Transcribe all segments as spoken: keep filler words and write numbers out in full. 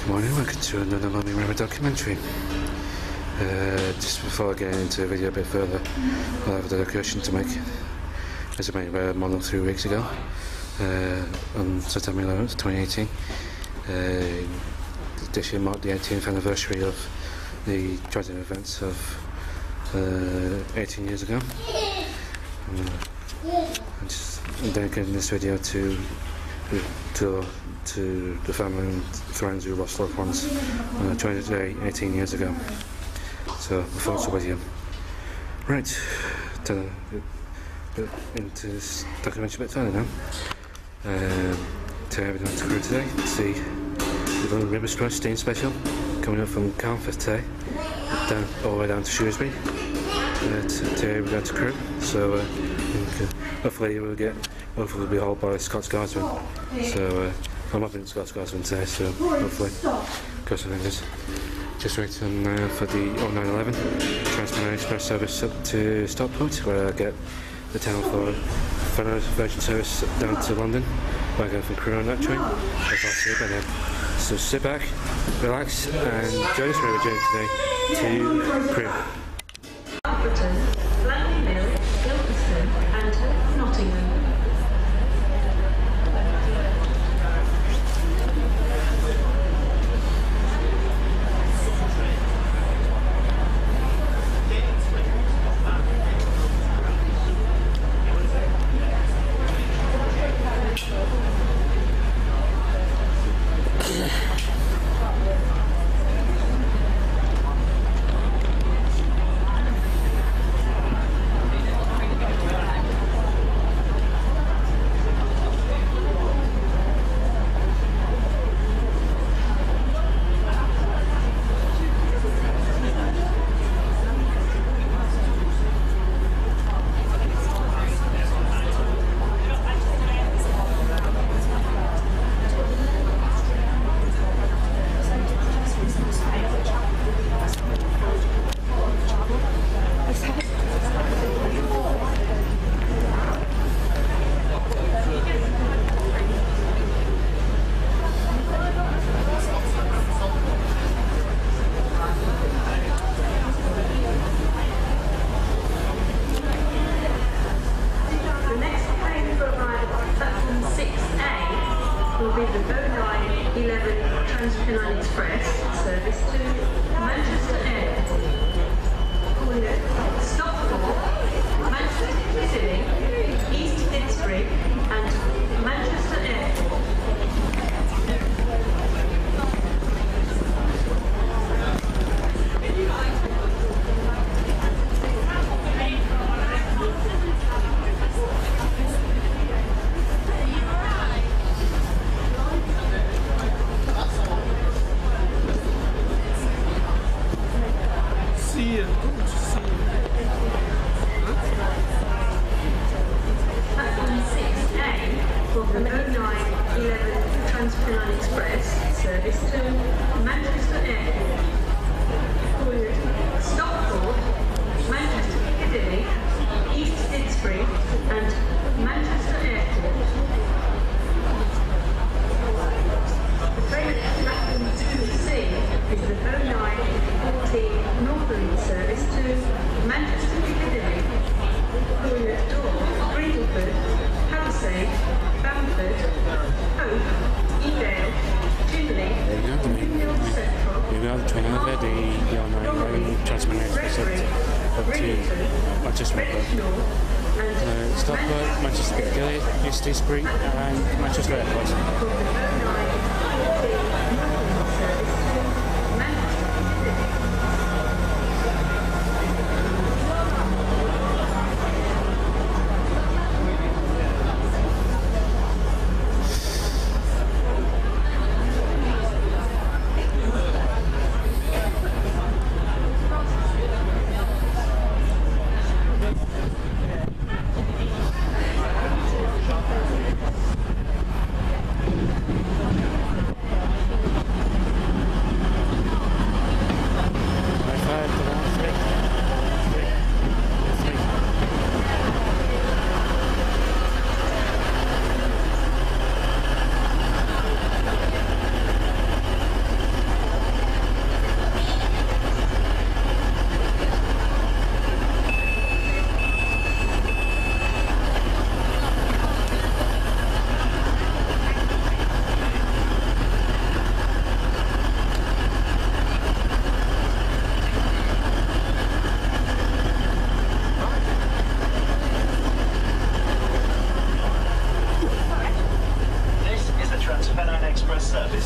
Good morning, welcome to another Maltby River documentary. Uh, just before I get into the video a bit further, I have a dedication to make. As I made a model three weeks ago, uh, on September eleventh, twenty eighteen. Uh, this year marked the eighteenth anniversary of the tragic events of uh, eighteen years ago. Um, I'm just dedicating this video to to to the family and friends who lost loved ones uh, twenty, eighteen years ago. So my thoughts are with you. Right, to, uh, into this documentary a bit further now. Um, today we're going to Crewe today to see the Lune River Square Steam Special coming up from Carnforth today, down, all the way down to Shrewsbury. Uh, today we're going to Crewe, so uh, hopefully we'll get, hopefully we'll be hauled by Scots Guardsman. So uh, I'm up in Scots Guardsman today, so hopefully, cross my fingers. Just waiting uh, for the oh nine eleven Transport Express service up to Stockport, where I get the town for for Virgin service down to London, where I go from Crewe on that train. I'll see you by then. So sit back, relax, and join us for our journey today to Crewe. Will be the Lune eleven TANZANITE Express service to Manchester Airport. Calling at Stockport, Manchester Piccadilly, East Fitzbury and Manchester Airport. The Lune eleven TANZANITE Express service to Manchester Airport. Calling at Stockport, Manchester Piccadilly, East Fitzbury and Manchester Airport. The train at platform two C is the Lune fourteen Northern service to Manchester Piccadilly. Calling at Door, Greenford, Palisade, Bamford, Hope, Edale, Chinley, Newfield Central, Here we are, the train over, the oh nine eleven Transport Express up to Manchester Airport. Uh, Stockport, Manchester Piccadilly, East Fitzbury and Manchester Airport.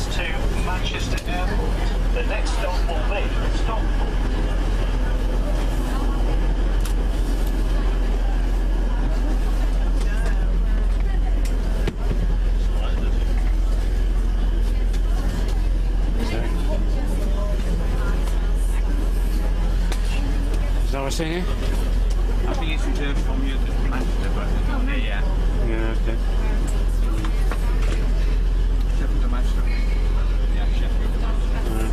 to Manchester Airport. The next stop will be Stockport. Is that what we're seeing here? I think it's reserved from you to Manchester, but yeah, yeah. Yeah, okay. Sheffield to Manchester. Yeah, Sheffield to Manchester.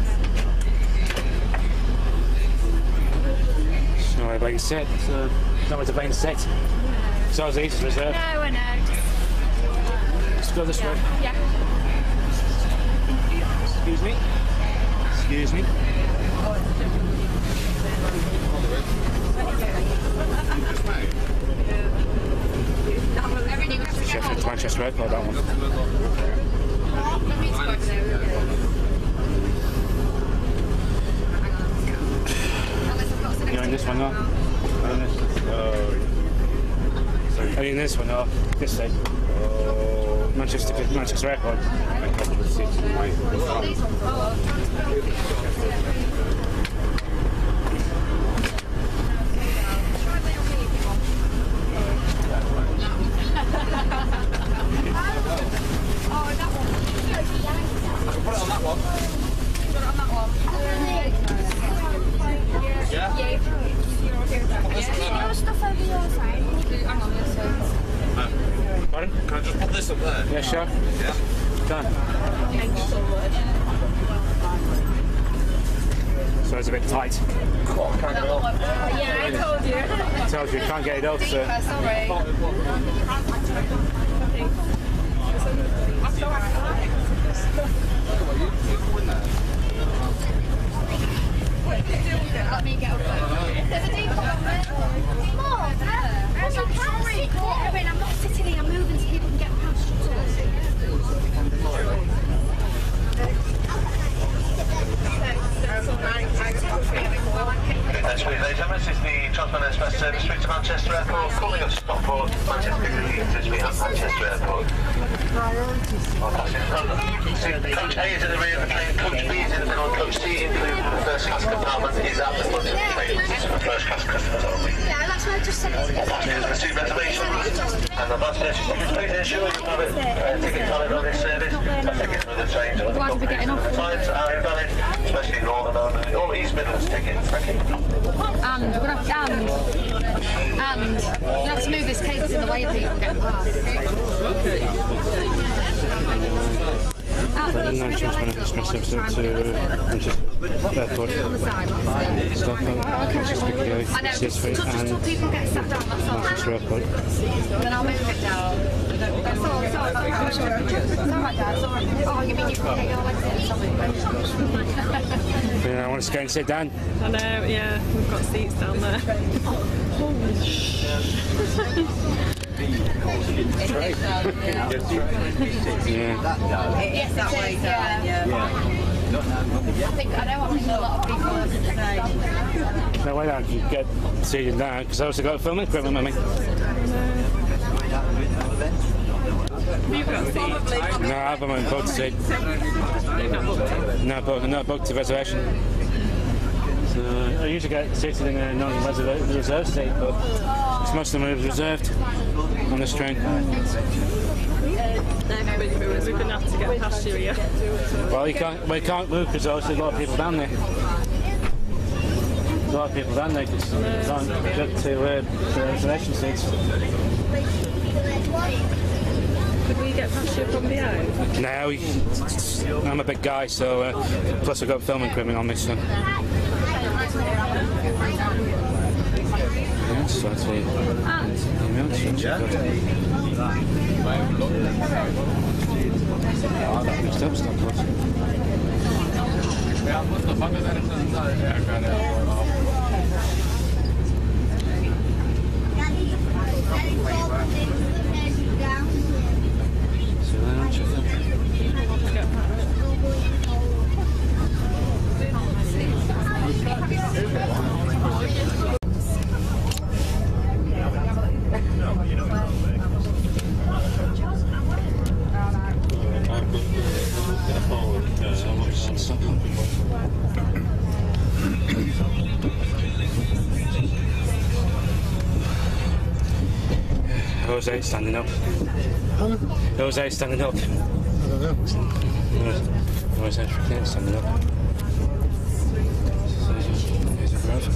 It's not a plane set. It's uh, not a plane set. So it's easy to reserve. No, I know. Let's go this way. Yeah. Excuse me. Excuse me. Sheffield to Manchester Airport, that one. You're in this one, no? Oh. Are you in this one, no? This side. Oh. Manchester, Manchester Airport. Pardon? Can I just put this up there? Yeah, sure. Yeah. Done. So it's a bit tight. Yeah, I told you. I told you, you can't get it off, so. Sorry. Let me get over there. There's a deep compartment. Mom, I'm not sitting here, I'm moving so people can get past you. That's with ladies and gentlemen, this is the Transman Express service through to Manchester Airport, calling at Stockport, Manchester to be at Manchester Airport. Coach A is in the rear of the train, Coach B is in the middle, and Coach C, including the first class compartment, is at the front of the train. This is for first class customers only. Yeah, that's what I just said. Passengers receive reservations, and the last station tickets, please ensure you have a uh, ticket valid on this service. The tickets for the trains and other companies. Times are invalid, especially Northern and all East Midlands tickets. Thank you. And we're gonna have and and we have to move this case in the way of people getting past. And then Transman Express episode to Manchester Airport. Stockport, Manchester Piccadilly, Shrewsbury and People get sat down, that's all. Manchester Airport. Then I'll move it down. That's all, it's all right. It's all right, Dad. It's all right. Oh, you mean you can get your legs in something? Yeah, I want us to go and sit down. I know, yeah, we've got seats down there. Yeah. Yes, that way down, yeah. I think, I know, I think a lot of people are today. No way down, you get seated down, because I also got filming equipment with me. You've got seats. No, I haven't been booked seat. No, but not booked to reservation. So I usually get seated in a non-reserved seat, but most of them are reserved on this train. We're going to have to get past you here. Well, you can't, well, you can't move because there's a lot of people down there. A lot of people down there because you can't get to uh, the reservation seats. Could we get past you from behind? No, we, I'm a big guy, so uh, plus I've got filming equipment on me, so. Yes, that's it. Stop, stop, stop. get to stop on. How's eight standing up? Um, How's eight standing up? I don't know. How's eight freaking standing up? So here's a graph.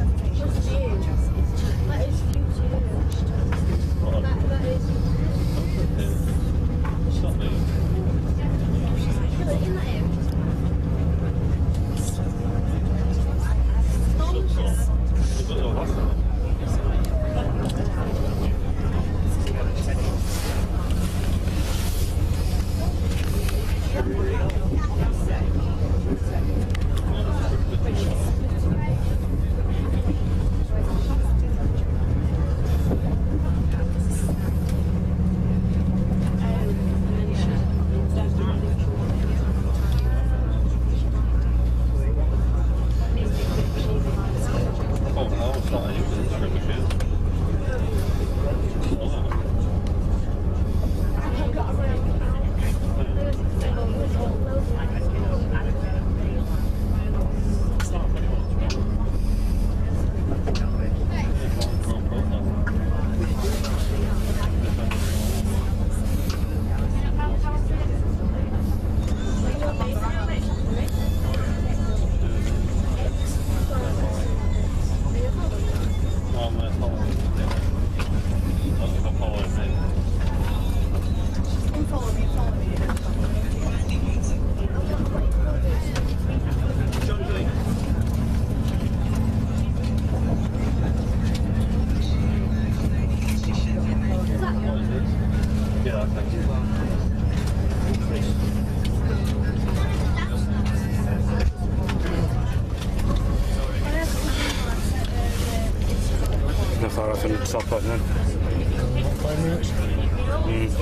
Not far off in the top button then. Five minutes. Mm.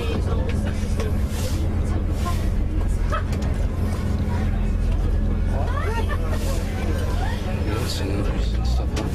Yes, and stop button.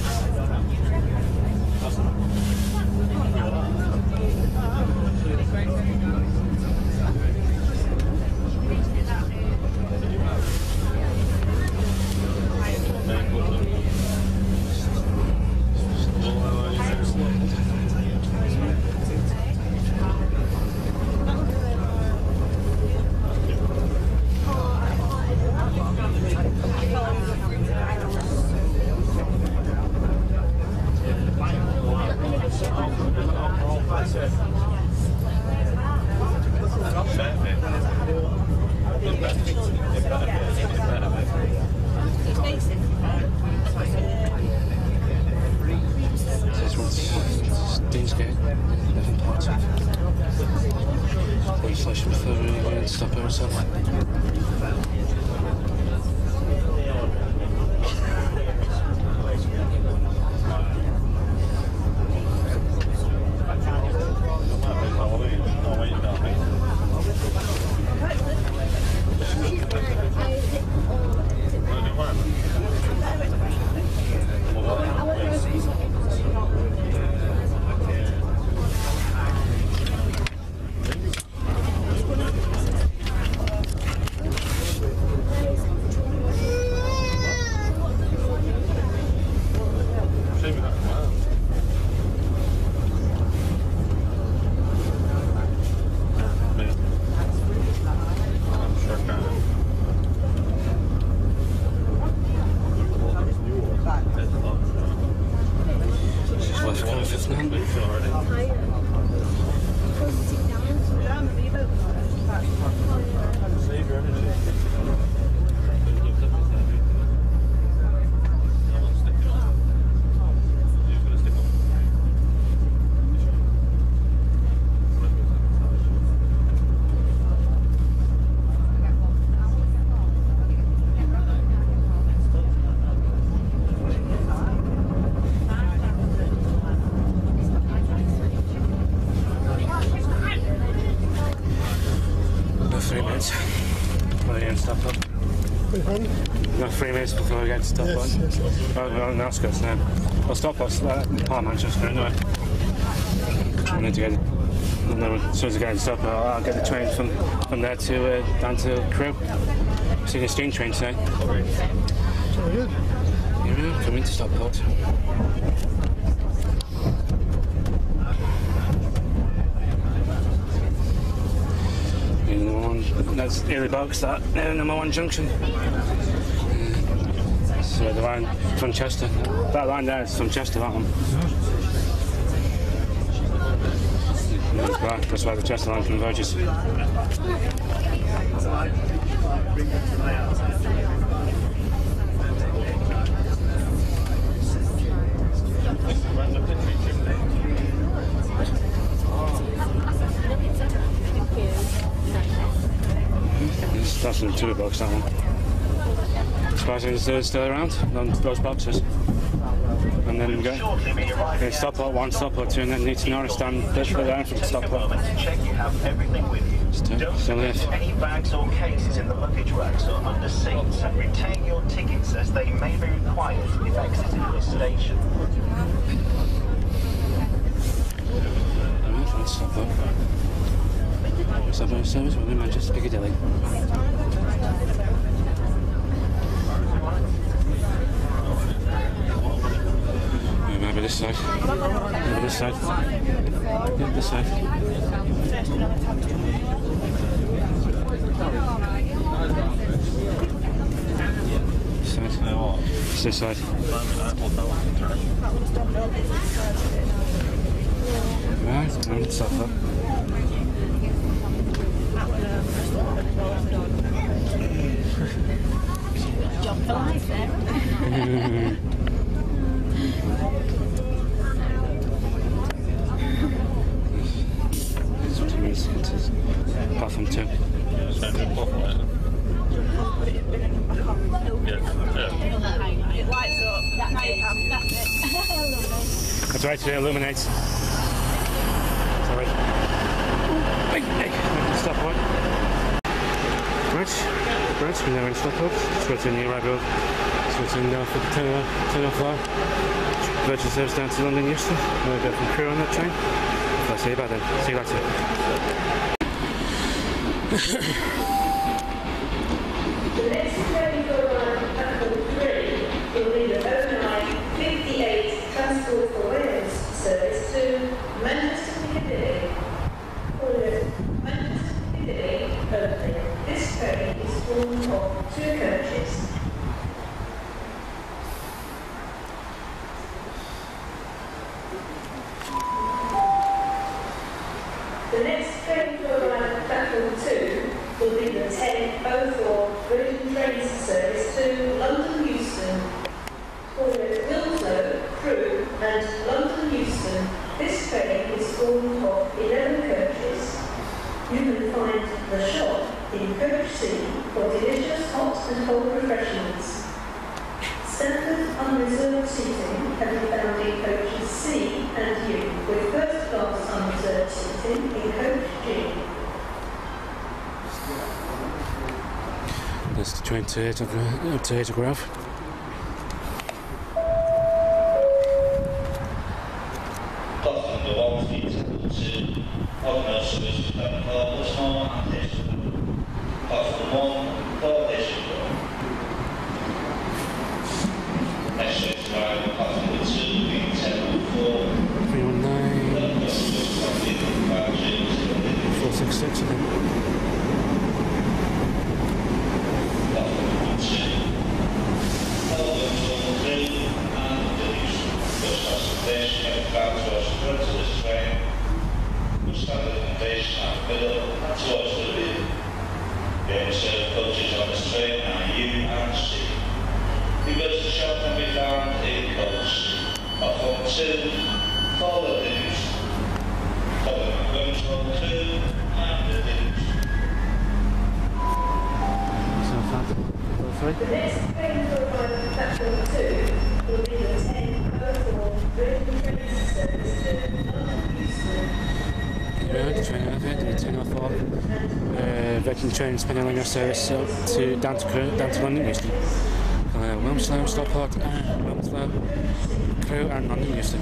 Stop herself. Got three minutes before we get to stop Yes, on. yes, yes. Oh, we're on the outskirts now. I'll stop us at uh, Manchester anyway. I need to get it. And then as soon as I get to stop, I'll, I'll get the train from, from there to uh, down to Crewe. See the steam train today. Very good. Yeah, coming to Stockport. Number one, that's early box, that, uh, number one junction. Uh, so the line from Chester. That line there is from Chester, that one. That's why, that's why the Chester line converges. That's in the tour box, that one. Surprising it's still around, on those boxes. And then we go. Okay, Stockport one, Stockport two, and then need to Norris stand further down from Stockport. Check you have everything with you. Still, Don't still leave here. any bags or cases in the luggage racks or under seats, and retain your tickets as they may be required if exiting this station. Alright, let's stop up. Subway service, we're in Manchester, Piccadilly. Maybe this side. Maybe this side. Yeah, this side. This side. It's this side. Right, now let's stop up. Job for life there. That's what it means. It is platform two. It lights up. That's it. That's it. That's right, it illuminates. Sorry. Hey, hey, stop point. Right, right, we're now in Stockport. It's got to the arrival. It's got to now for the ten off line. Virgin service down to London Euston. We'll go from Crewe on that train. I'll see you about then. See you later. The next train to arrive at platform three will be the oh nine fifty-eight Transport for Wales service to Manchester Piccadilly. Called Manchester Piccadilly only. This train is formed of two coaches. The next train to arrive at platform two will be the ten oh four Virgin Trains service to London Euston. Called Willow, Crewe and London Euston. This train is formed of eleven coaches. You can find the shop in Coach C for delicious hot and cold refreshments. Standard unreserved seating can be found in coaches C and U, with first class unreserved seating in coach G. That's the train to Hazelgrove. three one nine, four six six, I think. Coaches on this train are U and C. The goods to shop can be found in coach platform two, forward news, following control two, and the news. So far, go through. The next train to arrive at platform two will be the ten oh four Virgin Trains service to London Euston. Yeah, the train over here, the ten oh four uh, Virgin Trains Pennsylvania service uh, to down to Crewe, down to London Euston. Uh, Wilmslow, Stockport, uh, Wilmslow, Crewe and London Euston.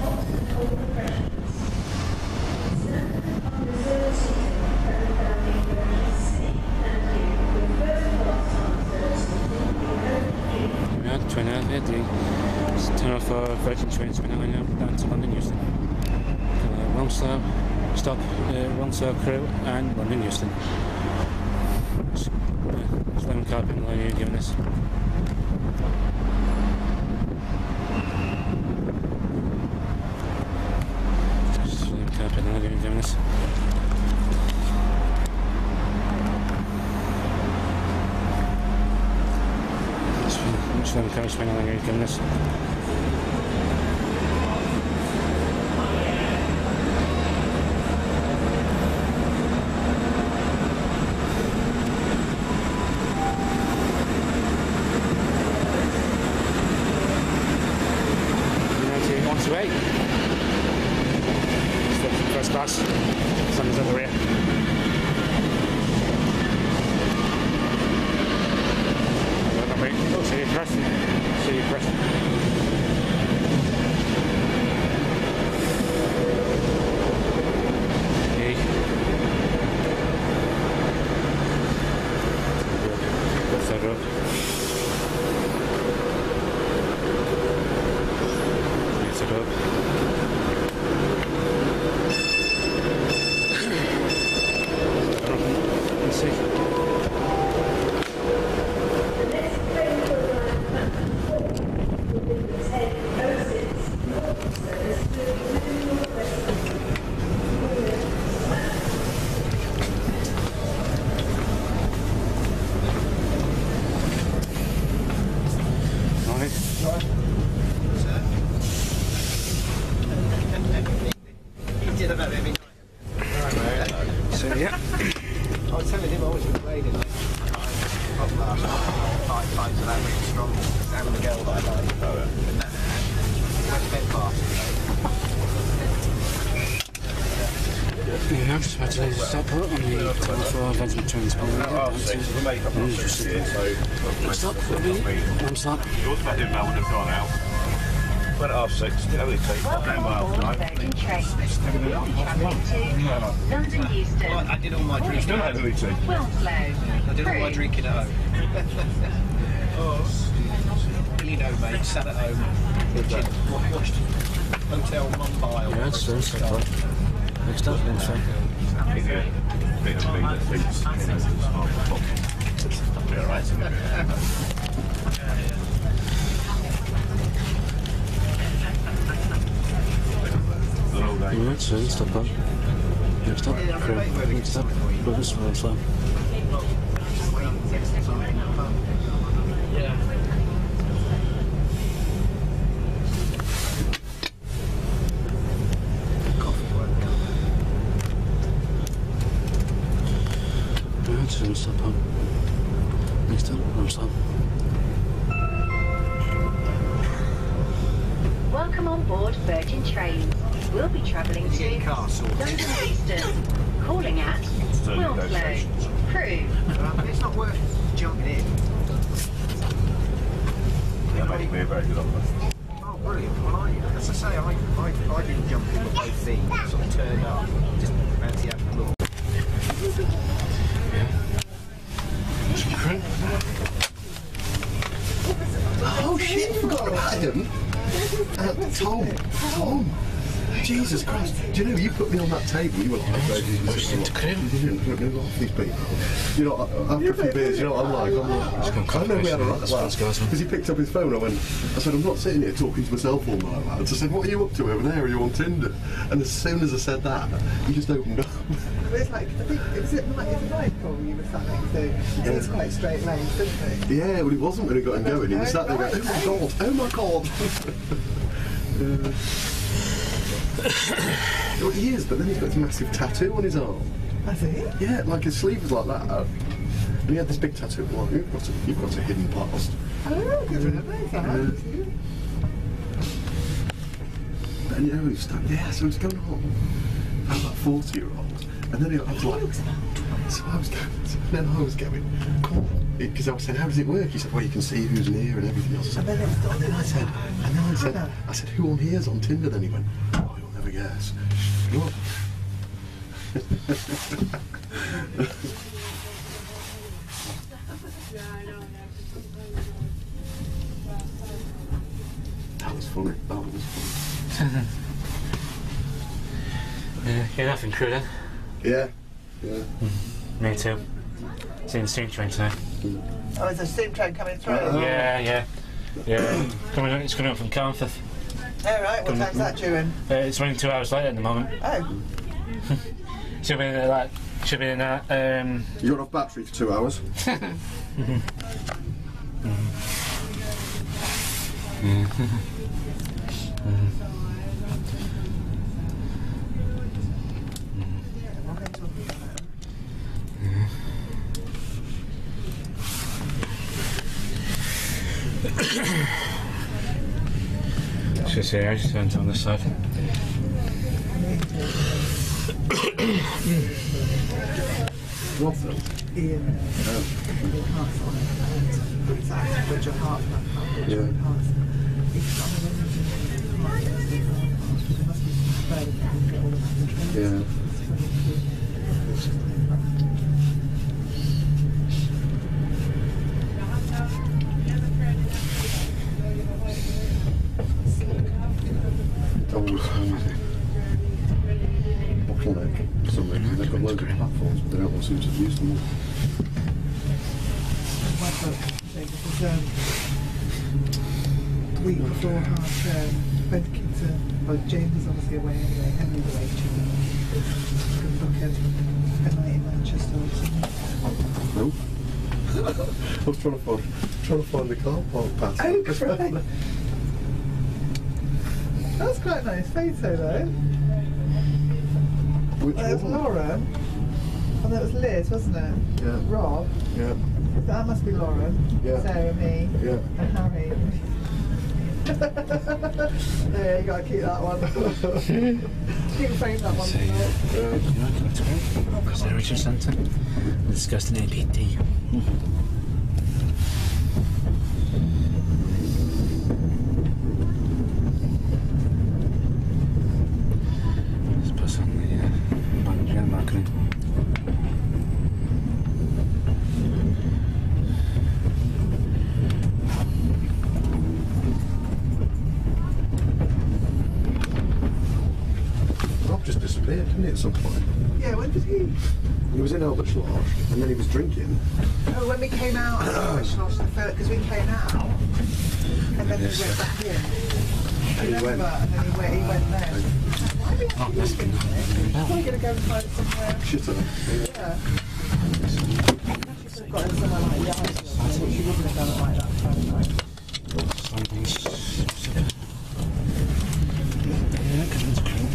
yeah, the turn off our Virgin trains right now down to London Euston. Uh, Wilmslow, stop, uh, Wilmslow, Crewe and London Euston. Just, uh, just lemon carpet and line giving this. Just lemon carpet and line giving this. Just lemon carpet and line giving this. Right. First class. Sun's over here. Oh, see you press. See you press. Okay. What's that up? It up. Let's see. The next train to arrive will be the ten oh six North service to Lune Northwest. Right. So yeah. I was telling him I was complaining. Up last night, five times of that really strong. Having the girl that I like. Oh yeah. Went to bed fast. Yeah, I'm just about to stop on the twenty-four Virgin trains. Stop, one stop. Yours back in Melbourne have gone out. Went at half six, did we take Welcome on board Virgin Trains. We'll be travelling to London Euston. Well, I did all my drinking. Still had Wilmslow. Wilmslow. I did all my Crewe. drinking at home. Oh. You know, mate, sat at home, watching, watched Hotel Mumbai. Yeah, it's still so far. Next up, then, so. Bit of me that thinks, you know, it's smart pocket. I'll be alright, isn't it? Alright, so stop on. Next up, Crewe. Next up, Brothers Wilmslow. Alright, so stop on. Next up, Wilmslow. Welcome on board Virgin Trains. We'll be travelling to London Euston. Calling at Wilmslow. Crewe. But it's not worth jumping in. Yeah, mate, we're very good on that. Oh, brilliant. Well, I, as I say, I, I, I didn't jump in with both feet. Sort of turned up. Just fancy having a look. Oh shit, I forgot about him. Uh, Tom, Tom. Jesus Christ. Do you know, you put me on that table, you were like, I pushed into Crewe. You didn't put me off these people. You know, after a few beers, you know what I'm like? I'm like, I know we had a right laugh. Because he picked up his phone, I went, I said, I'm not sitting here talking to myself all night, lads. I said, what are you up to over there? Are you on Tinder? And as soon as I said that, he just opened up. It's like, I think, is it like, is it Michael you were sat next to? Yeah. He's quite straight laced, isn't he? Yeah, well, he wasn't when he got him going. He was sat there going, oh my god, oh my god. uh, well, he is, but then he's got this massive tattoo on his arm. Has he? Yeah, like his sleeve was like that. And he had this big tattoo. Well, you've got a, you've got a hidden past. Oh, good enough. Uh, but you know, he was like, yeah, so it's going on. I was like forty year old. And then I was like, so I was going, then I was going, cool. Because I was saying, how does it work? He said, well, you can see who's near and everything else. I said, and then I said, and then I said, I said, who on here's on Tinder? Then he went, oh, you'll never guess. What? funny. That was funny. Yeah, you're off in Crewe then? Yeah. Yeah. Mm. Me too. Seeing the steam train tonight. Mm. Oh, is a steam train coming through? Uh, yeah, yeah. Yeah. coming up, it's coming up from Carnforth. Oh, right. What coming time's that due in? Uh, it's running two hours later at the moment. Oh. Should be in uh, like, should be in that. Um... You got enough battery for two hours? mm-hmm. Mm-hmm. Mm-hmm. Just here, I just turned on this side. What though? Ian. Oh. Yeah. Yeah. Bottleneck for some reason. They've got loads of platforms, but they don't seem to use them all. The week before half term, both kids are, well, James is obviously away anyway, Henry's away too. Could book a, a night in Manchester or something. No. I was trying to find, trying to find the car park pass. Oh, great. That's quite a nice photo though. Which well, it was one? Lauren. Oh, that was Liz, wasn't it? Yeah. Rob. Yeah. That must be Lauren. Yeah. Sarah, me. Yeah. And Harry. Yeah, you gotta keep that one. Keep frame that one. See, uh, Carriage Centre. Discussed an A P T. Let's put on the uh, manager marketing. Just disappeared, didn't he, at some point? Yeah, when did he? He was in Albert Lodge, and then he was drinking. Oh, when we came out of Albert Lodge, because we came out, and then Yes. we went back in. And he went. And then he went, he went there. I think Oh, that's good. we're going to go and find somewhere. Shitter. Yeah. She's got it somewhere like the ice, but she wouldn't have done it like that Friday night. Yeah, because it's cool.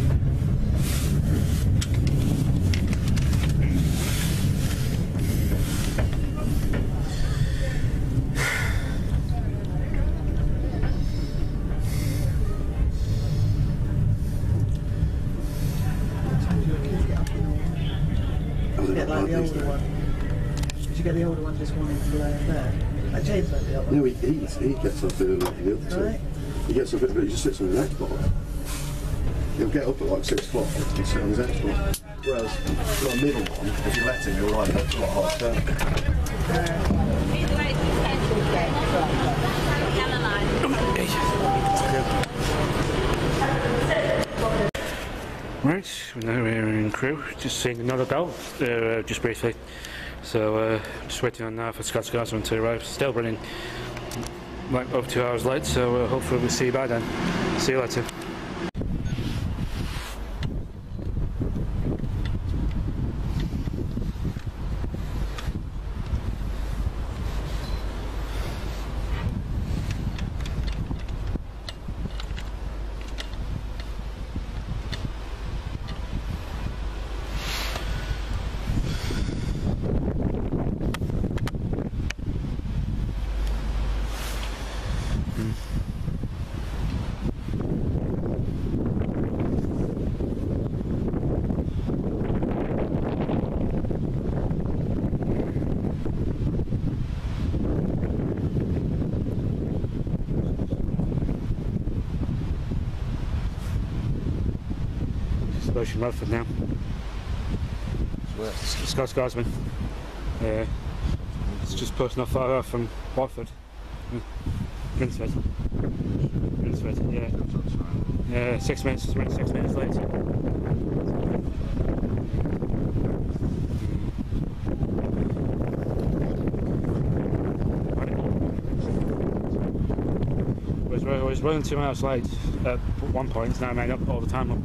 Get like the older one. Did you get the older one just wanting to lay in there? Like James went the other one. No, he eats. He gets up early like the other two. Right. He gets up, but he just sits on his Xbox. He'll get up at like six o'clock and sit on his Xbox. Whereas the middle one, if you let him, he'll lie up to like half ten. Right, now we're in Crewe, just seeing another goal, uh, just briefly. So, uh, just waiting on now for Scots Guardsman to arrive. Still running like over two hours late, so uh, hopefully we'll see you by then. See you later. Ocean Radford now. Scots Guardsman. Uh, it's just posting off far off from Watford. Yeah. Rinsford. Rinsford, yeah. Yeah, six minutes, six minutes late. I was running two miles late at one point, now I made up all the time up.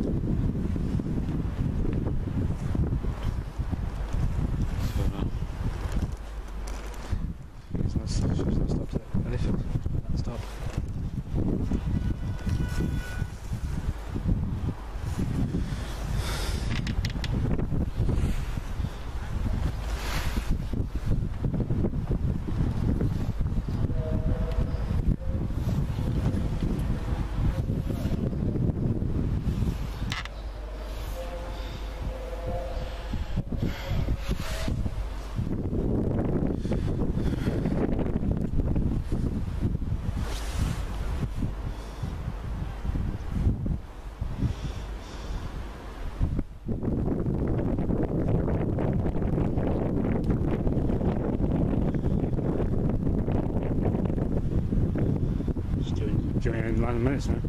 Stop. Doing it in nine minutes now.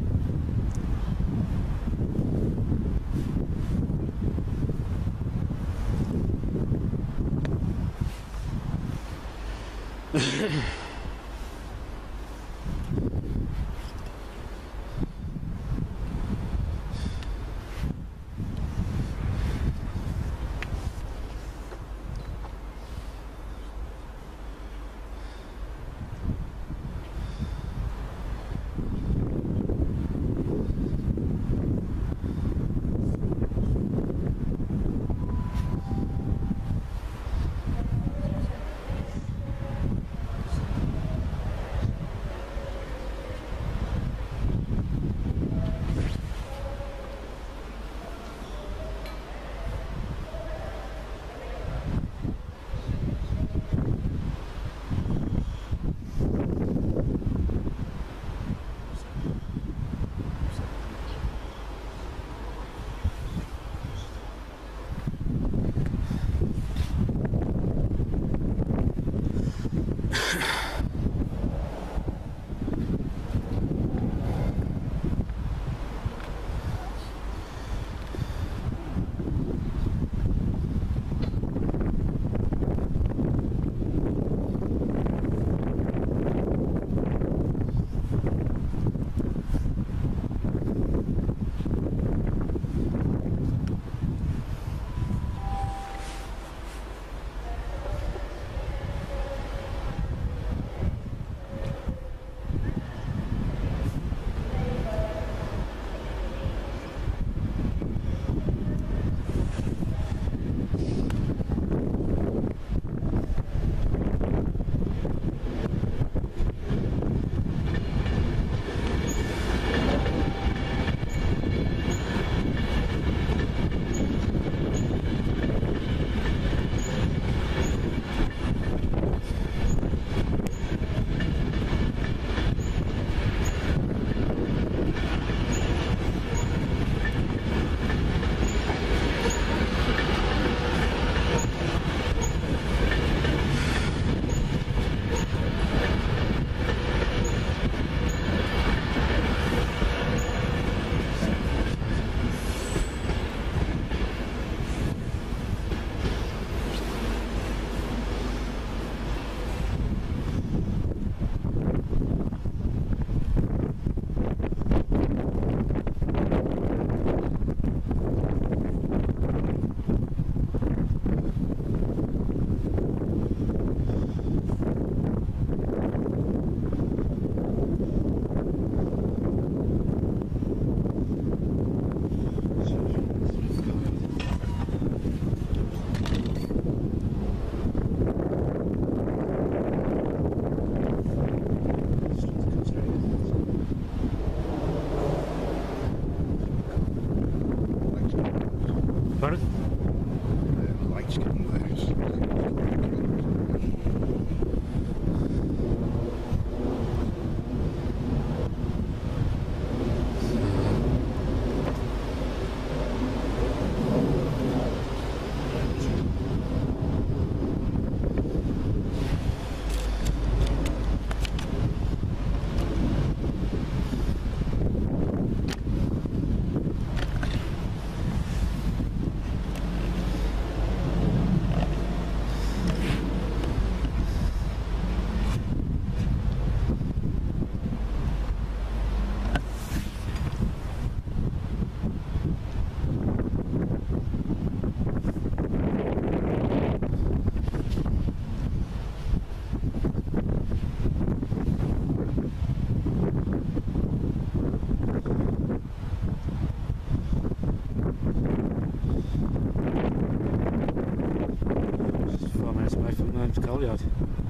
Colliard.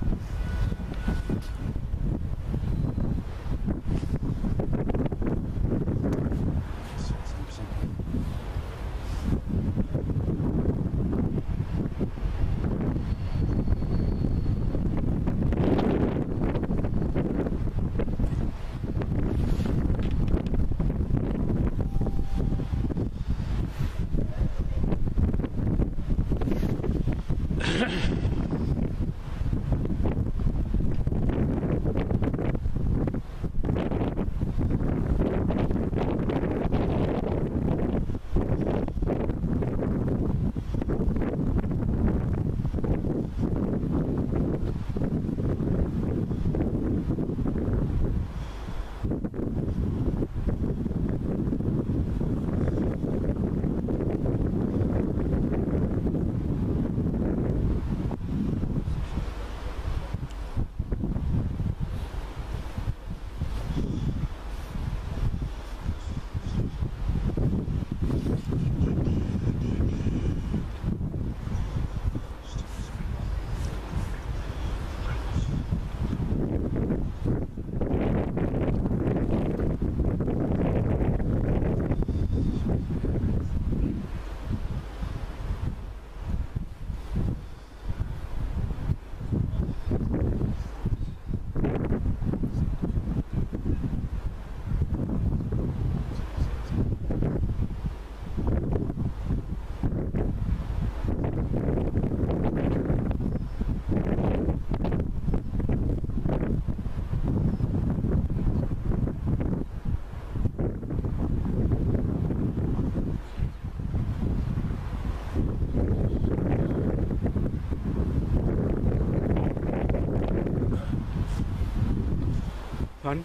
Fun?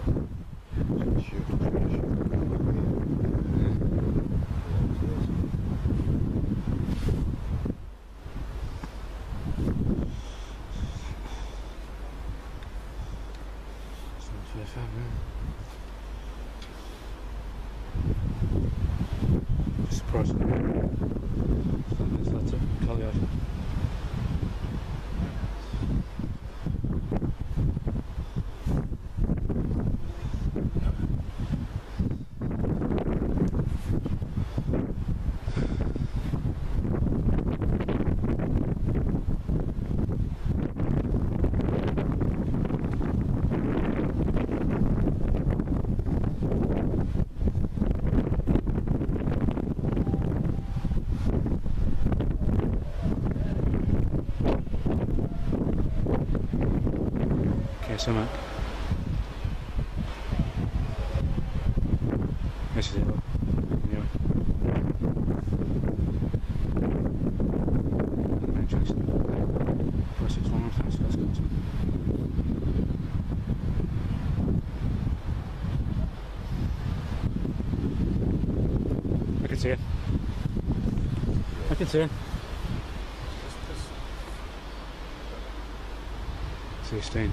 Surprise. That's it. Colliard. So much. This is it. Anyway. four six one, thanks, Scots Guardsman. I can see it. I can see it. sixteen.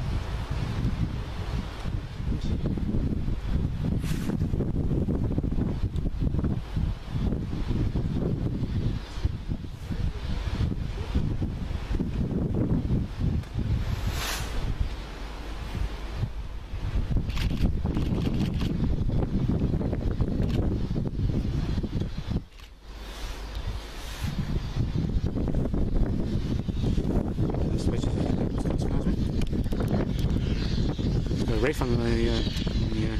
Reef on the, uh, on the uh,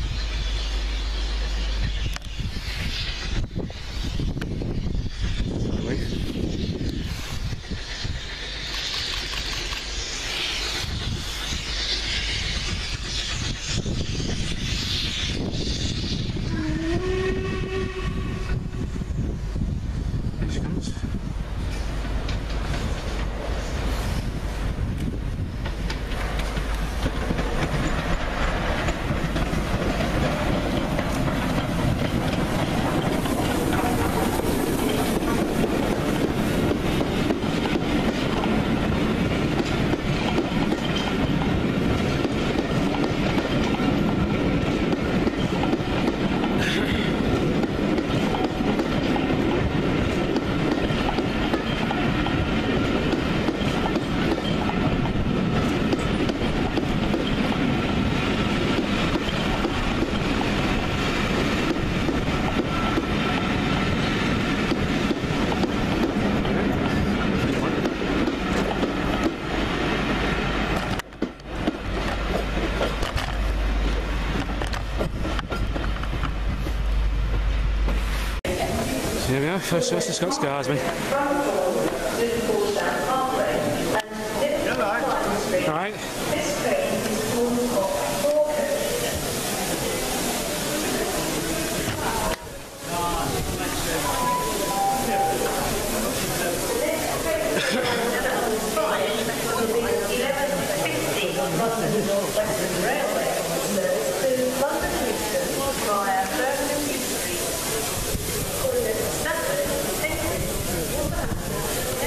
reef. There she comes. go, first choice the Scots Guardsman. Alright. This train is full of four coaches. eleven fifty on London North Western Railway service to London Euston via Birmingham New Street. Calling at Stafford, Exeter, Wolverhampton,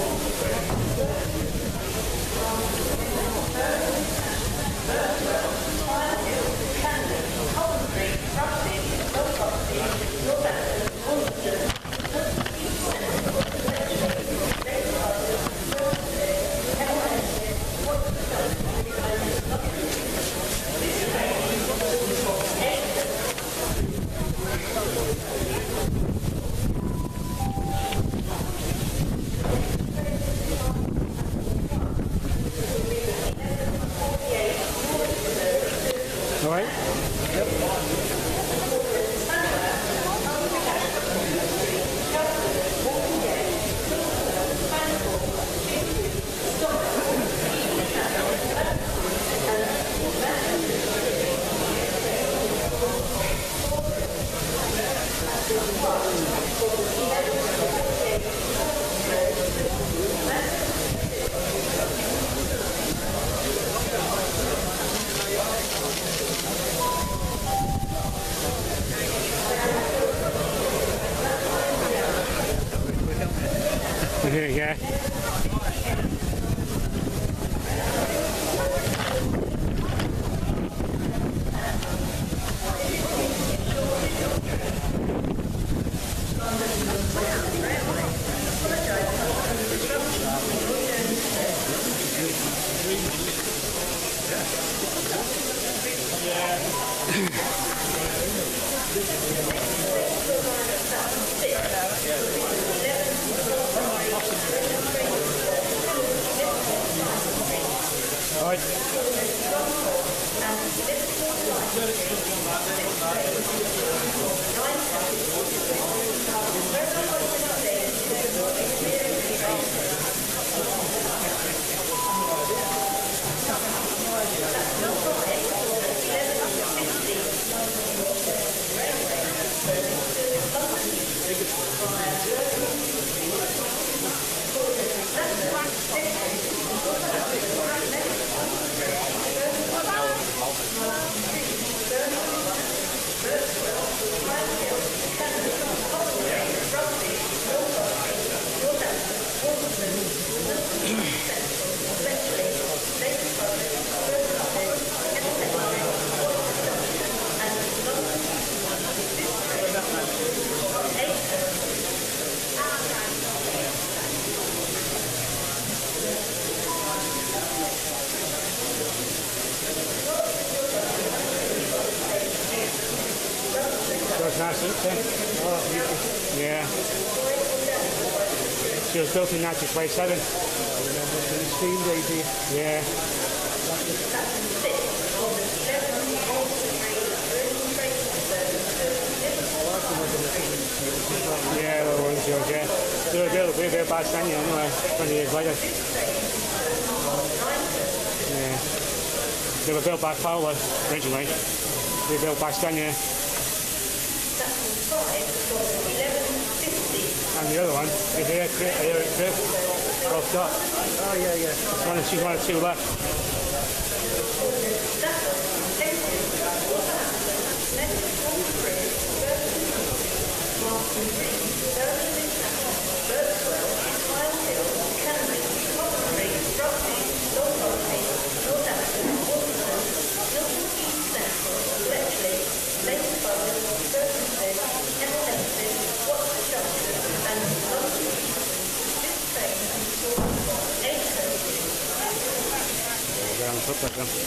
Here you go. Yeah. She was built in nineteen twenty-seven. Steam lady. Yeah. Yeah, the ones yours, yeah. They were built, they were built by Stanya anyway, twenty years later. Yeah. They were built by Fowler originally. They were built by Stanya. And the other one is here, here at Crewe. Both got. Oh yeah, yeah. She's one, she's one of two left. Put that down.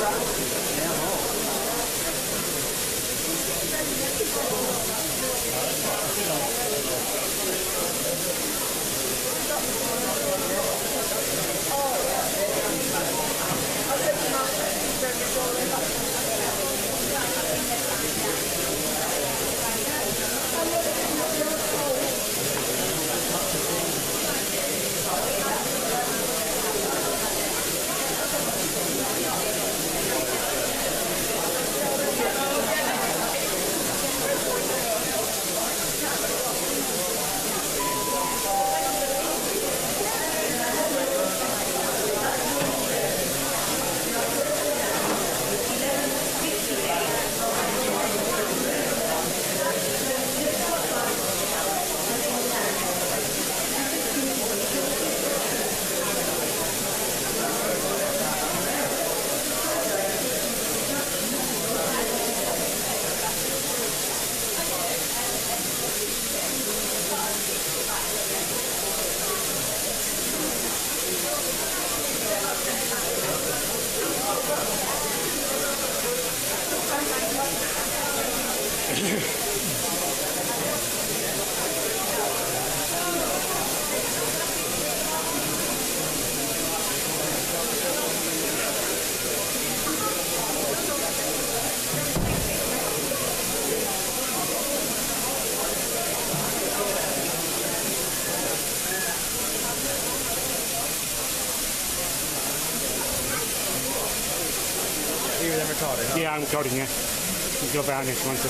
Yeah, I'm recording, yeah. You can go behind if you want to.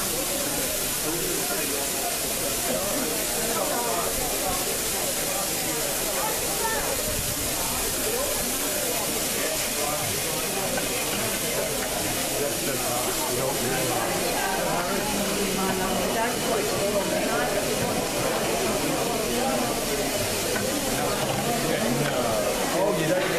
Oh, you don't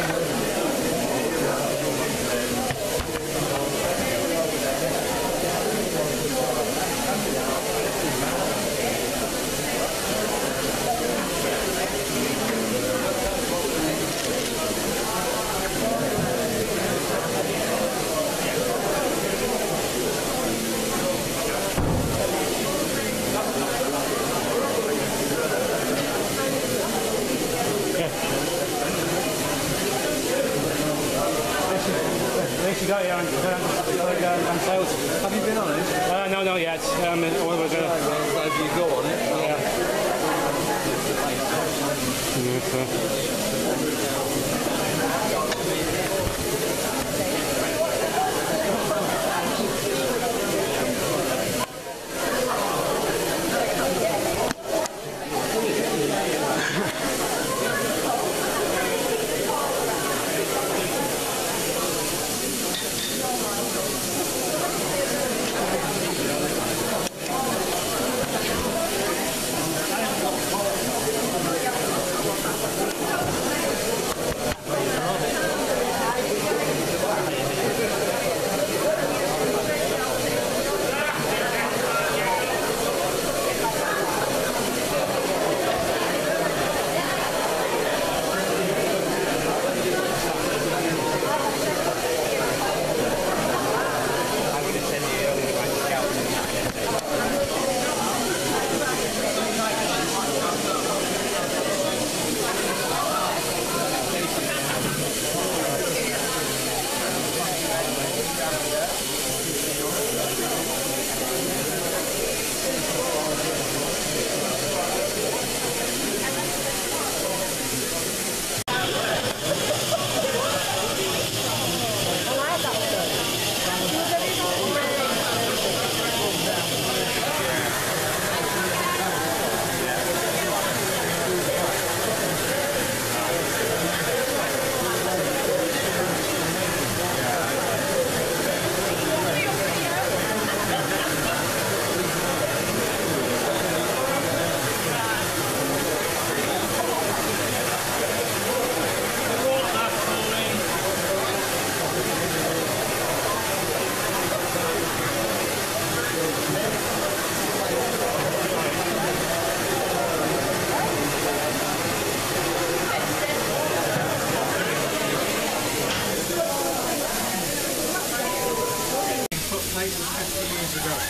You got it on, on, on sales. Have you been on it? Uh, no, not yet. Um, what was it? Have you go on it? Yeah. Yes, uh,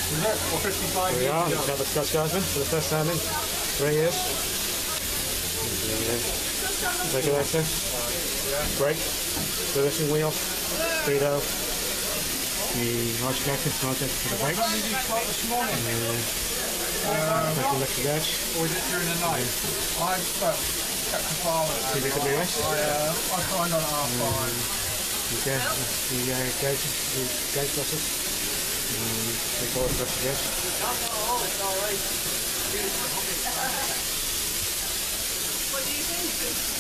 Here we are, let's have the Scots Guardsman for the first time in three years. The uh, regulator, brake, reversing wheel, speedo, the motor jacket, motor for the brakes, and uh, uh, electric edge. Or is it during the night? I well, kept the file at C B W S. I, uh, I signed on at half five. The, uh, the uh, gauge, the gauge buses, and the board electric edge. What do you think?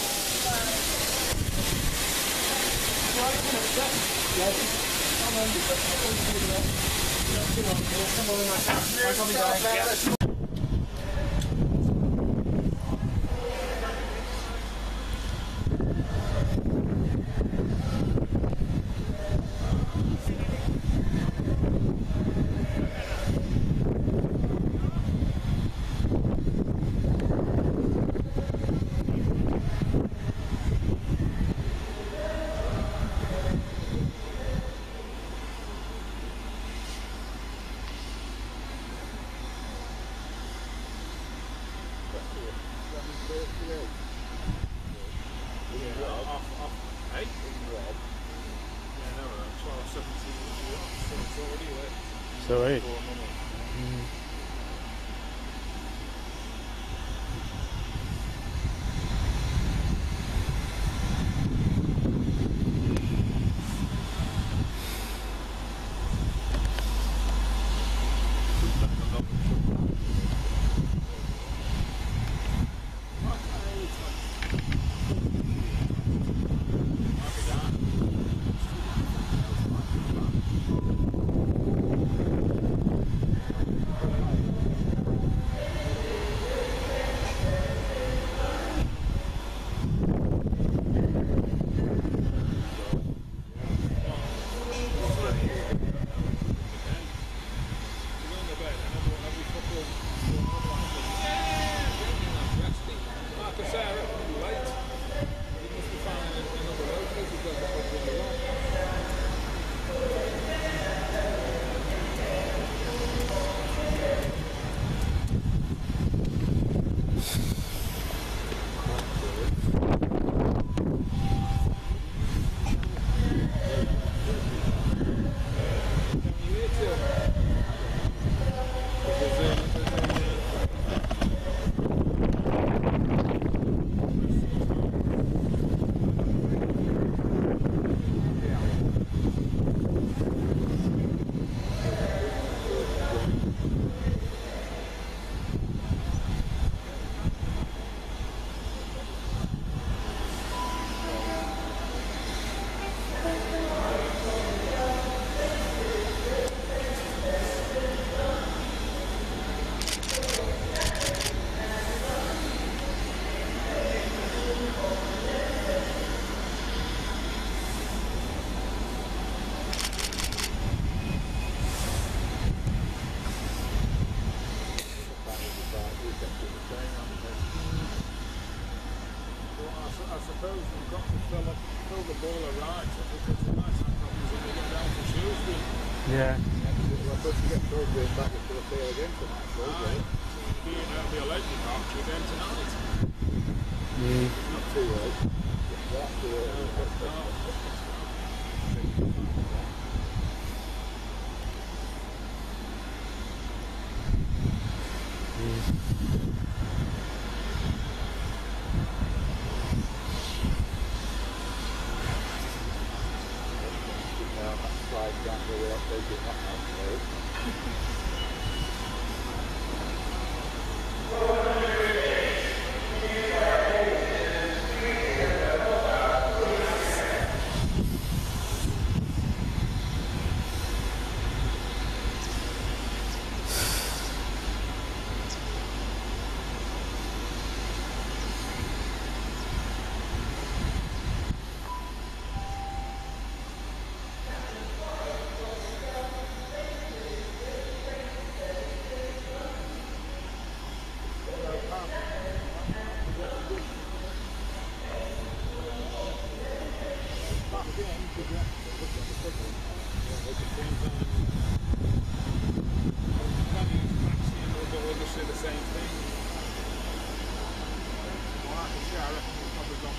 So eight. Mm. Yeah. We're supposed to get Shrewsbury back into the field again tonight. It'll be a legend after again tonight. Mm. Not too late. That's the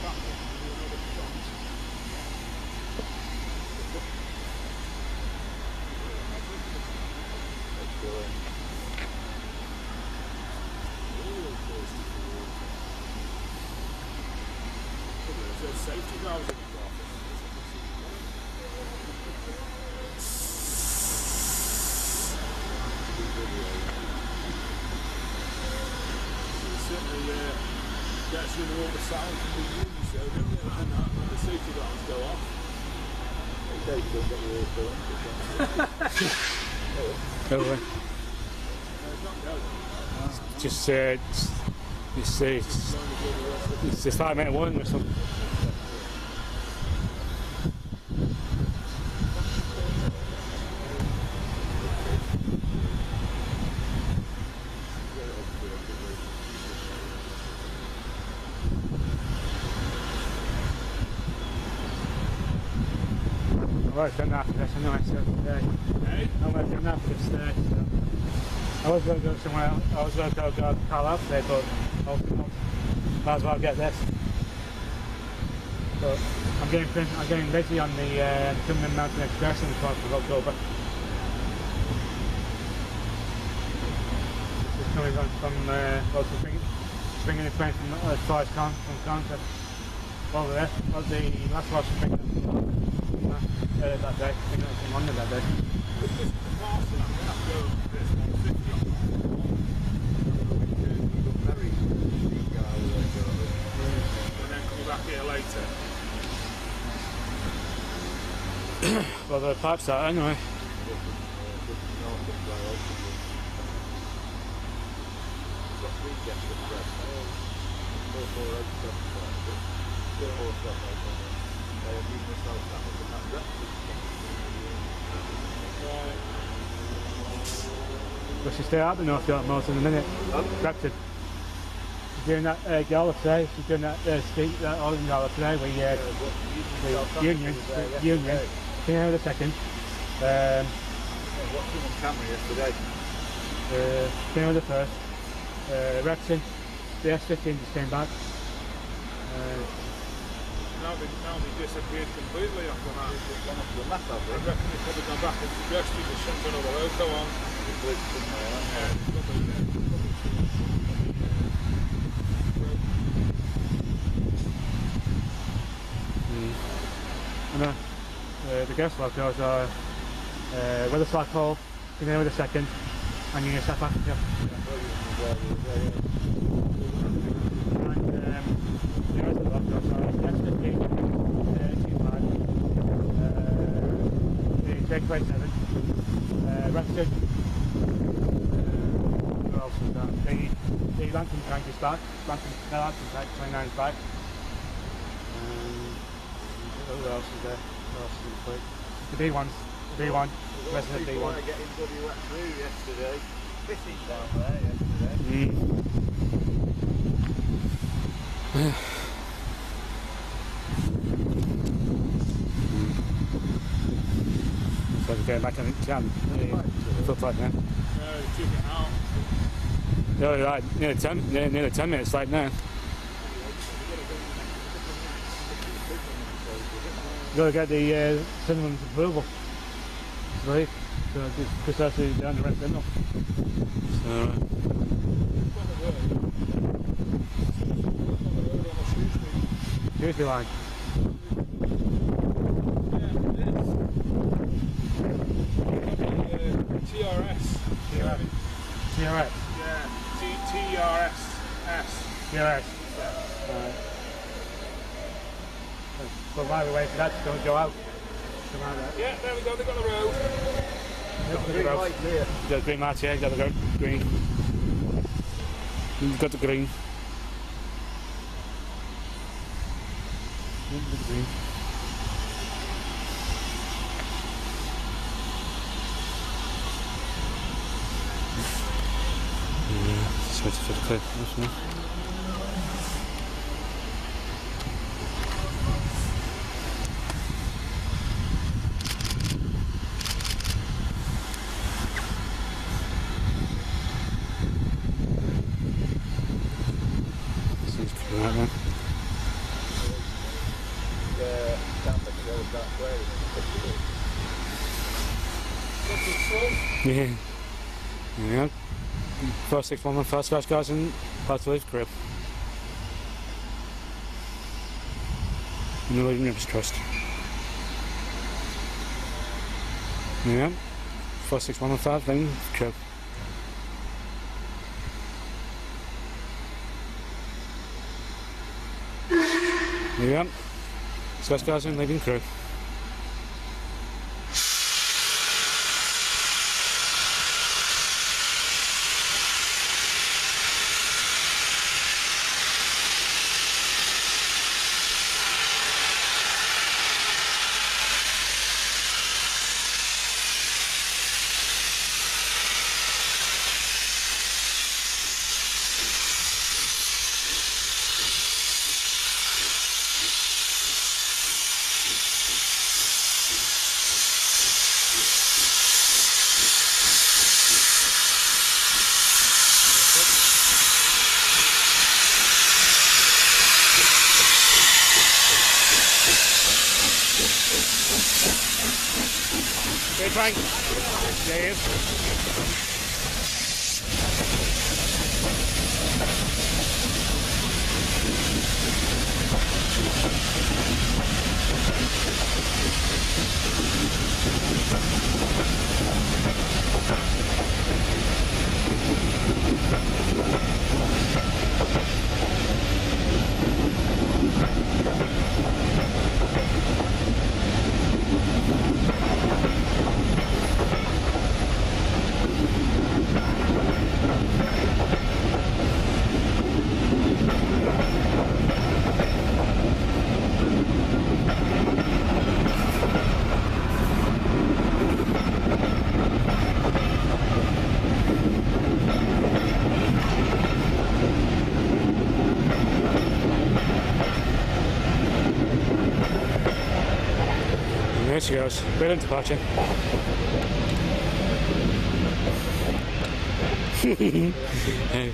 Safety valves in it. Certainly uh, gets rid of all the sound from the room, so don't get that and the safety valves go off. Okay, you don't get the air Go away. Just uh, it's, it's, it's, it's a five minute warning or something. I was done after this anyway, so today. Hey? I was done after this today, so I was going to go somewhere else. I was going to go to Carl out today, but I was not. Might as well get this. But I'm getting I'm getting busy on the uh, Cumberland Mountain Express on the twelfth of October. It's coming on from uh, also bringing, bringing the train from uh, as far as Con from Carnforth over there. Well, the last one was bringing it from uh, that day. Bringing it from London that day. Back here later. Well, the pipe's out anyway. Well, she's still out the North York Moors in a minute. Corrected. Doing that uh, gala today, she's doing that uh, street, that Oregon gala today, we, uh, the Union, the Union, can you hold a second? Um, watching on camera yesterday. Uh, can you hold it first? Uh, Wrexham, the S fifteen just came back. Uh, now, they, now they disappeared completely after that. Gone off the map, have they? I reckon they've probably gone back and suggested there's some kind of a loco on. Yeah, probably, yeah. And uh, uh, the guest locos are uh, with a slack hole, Guinea with a second, and Union South Africa. And um, the rest of the locos are the S fifteen, uh, T five, uh, the J twenty-seven, uh, Wrexham, uh, who else is that? The, the Lantern tank is back, Lantern, no, Lantern tank twenty-nine is back. Who else is there? Who else is quick? The B ones. The B one. Resident B one. Getting bloody wet through yesterday. Fishing down there yesterday. Mm. So we're going back on the jam. Footpath now. No, they took it out. No, right. Nearly ten, nearly, nearly ten minutes late now. You've got to get the uh, cinnamon's approval, right? So because that's the down the rest of it. So, Shrewsbury line. T R S. T R S. T R S. Yeah. T R S. S. T R S. Yeah. But by the way, for that to don't go out. Come out there. Yeah, there we go, they've got the road. Got the green light there. You've got the green light here, you've got the green. You've got the green. You've got the green. Yeah, just wait for the clip. That's me. Right, man. Yeah. Yeah. four six one one four Scots Guardsman, Maltby, Crewe. In the Lune Trust. Yeah. four six one one five, Lune, Crewe. Yeah. Scots Guardsman, leaving Crewe. Good Frank. There he is. There she goes. Brilliant departure. Hey.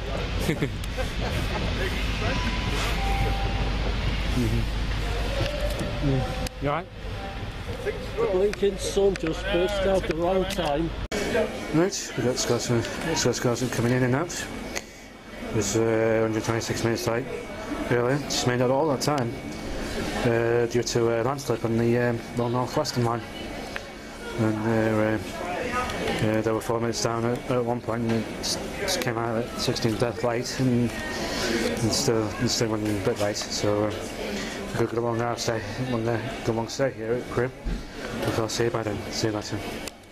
You alright? The blinking sun just burst out at the wrong time. Right, we've got Scots, uh, Scots Guardsman coming in and out. It was uh, one hundred twenty-six minutes late earlier, just made out all that time uh, due to a uh, landslip on the um, North Western line. And uh, uh, they were four minutes down at, at one point, and it just came out at sixteen death late, and, and still, and still went a bit late. So uh, we've got a long hour stay, long, uh, good long stay here at Crewe. I'll see you by then. See you later.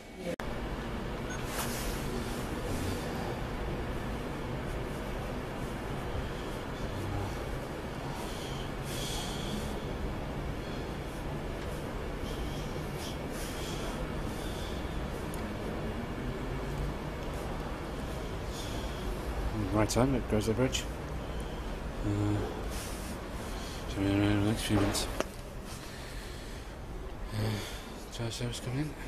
Right time, it goes the bridge. Uh, so we're around the next few minutes. Uh, charge service coming in.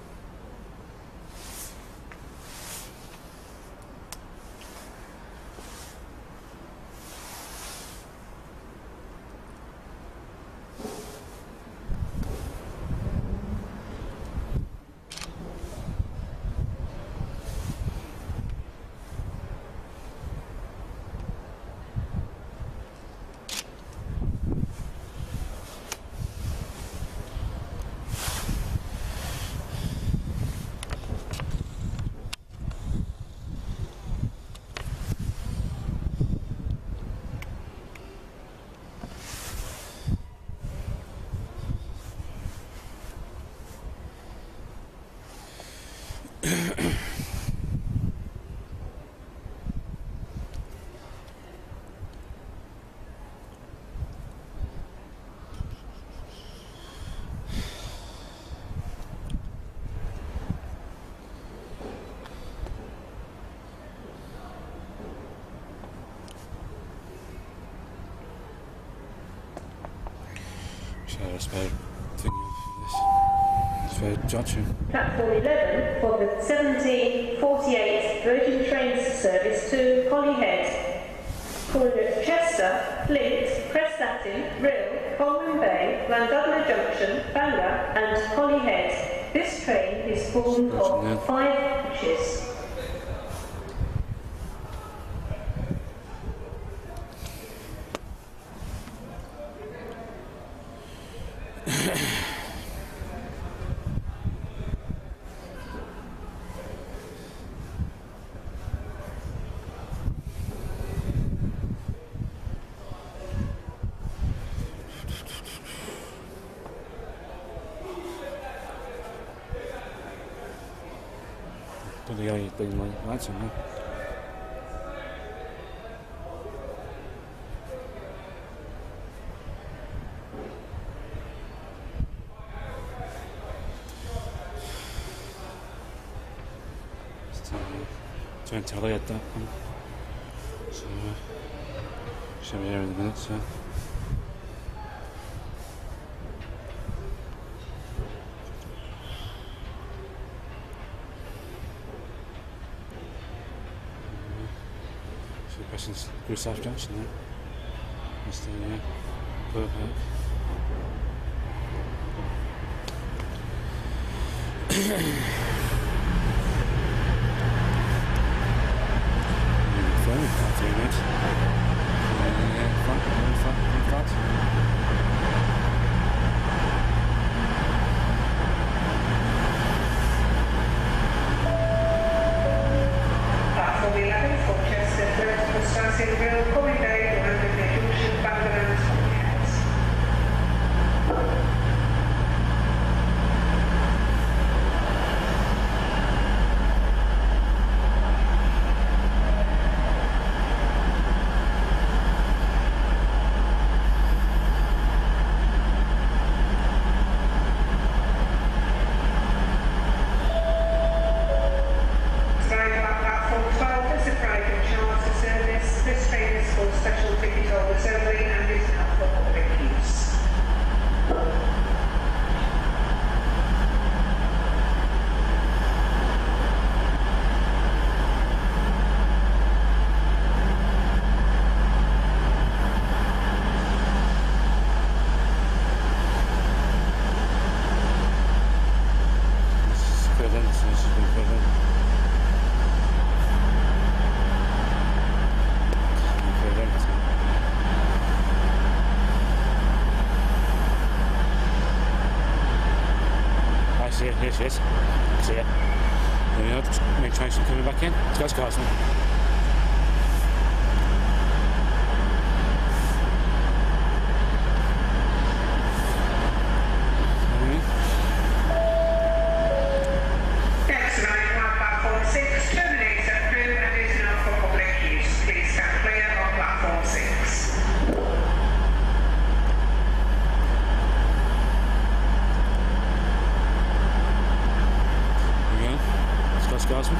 A spare thing of this. Spare junction. Platform eleven for the seventeen forty-eight Virgin Trains service to Holyhead. Calling at Chester, Flint, Prestatyn, Rhyl, Coleman Bay, Llandudno Junction, Bangor and Holyhead. This train is formed of five coaches. Bloody hell, you've been like that, haven't you? Trying to tally at that one. So, uh, should be here in a minute, so. So, pressing Crewe South Junction there. That's the, uh, perfect. Platform eleven, Colchester, third, Wisconsin, Crewe, Coming Bay, London Junction, Bangor and Holyhead. Here she is. See ya. There we are, the main train coming back in. Scots Guardsman. Next line, one platform six, terminates at Crewe and is now for public use. Please stand clear on platform six. Scots Guardsman.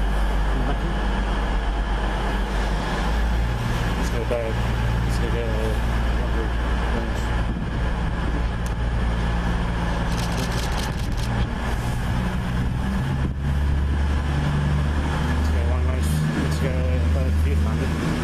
Let's go back. Let's go get a one range. Let's get one nice. Let's get a feet landed.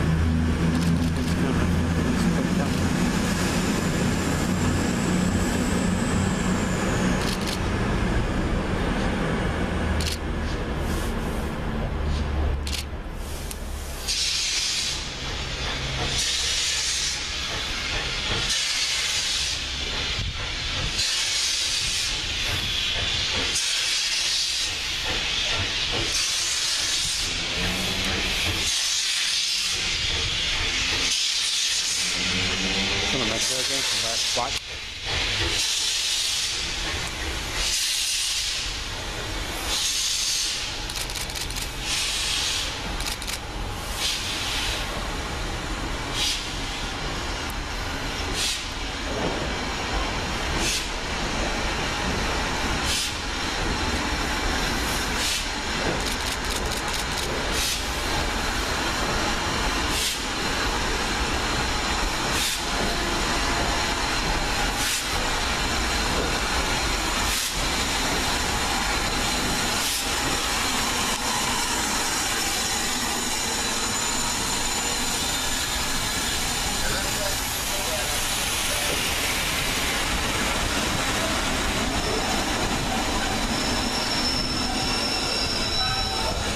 Black.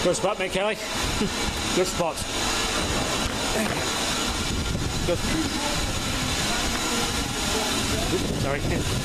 Good spot, mate, Kelly. Good spot. Good. Oops, sorry.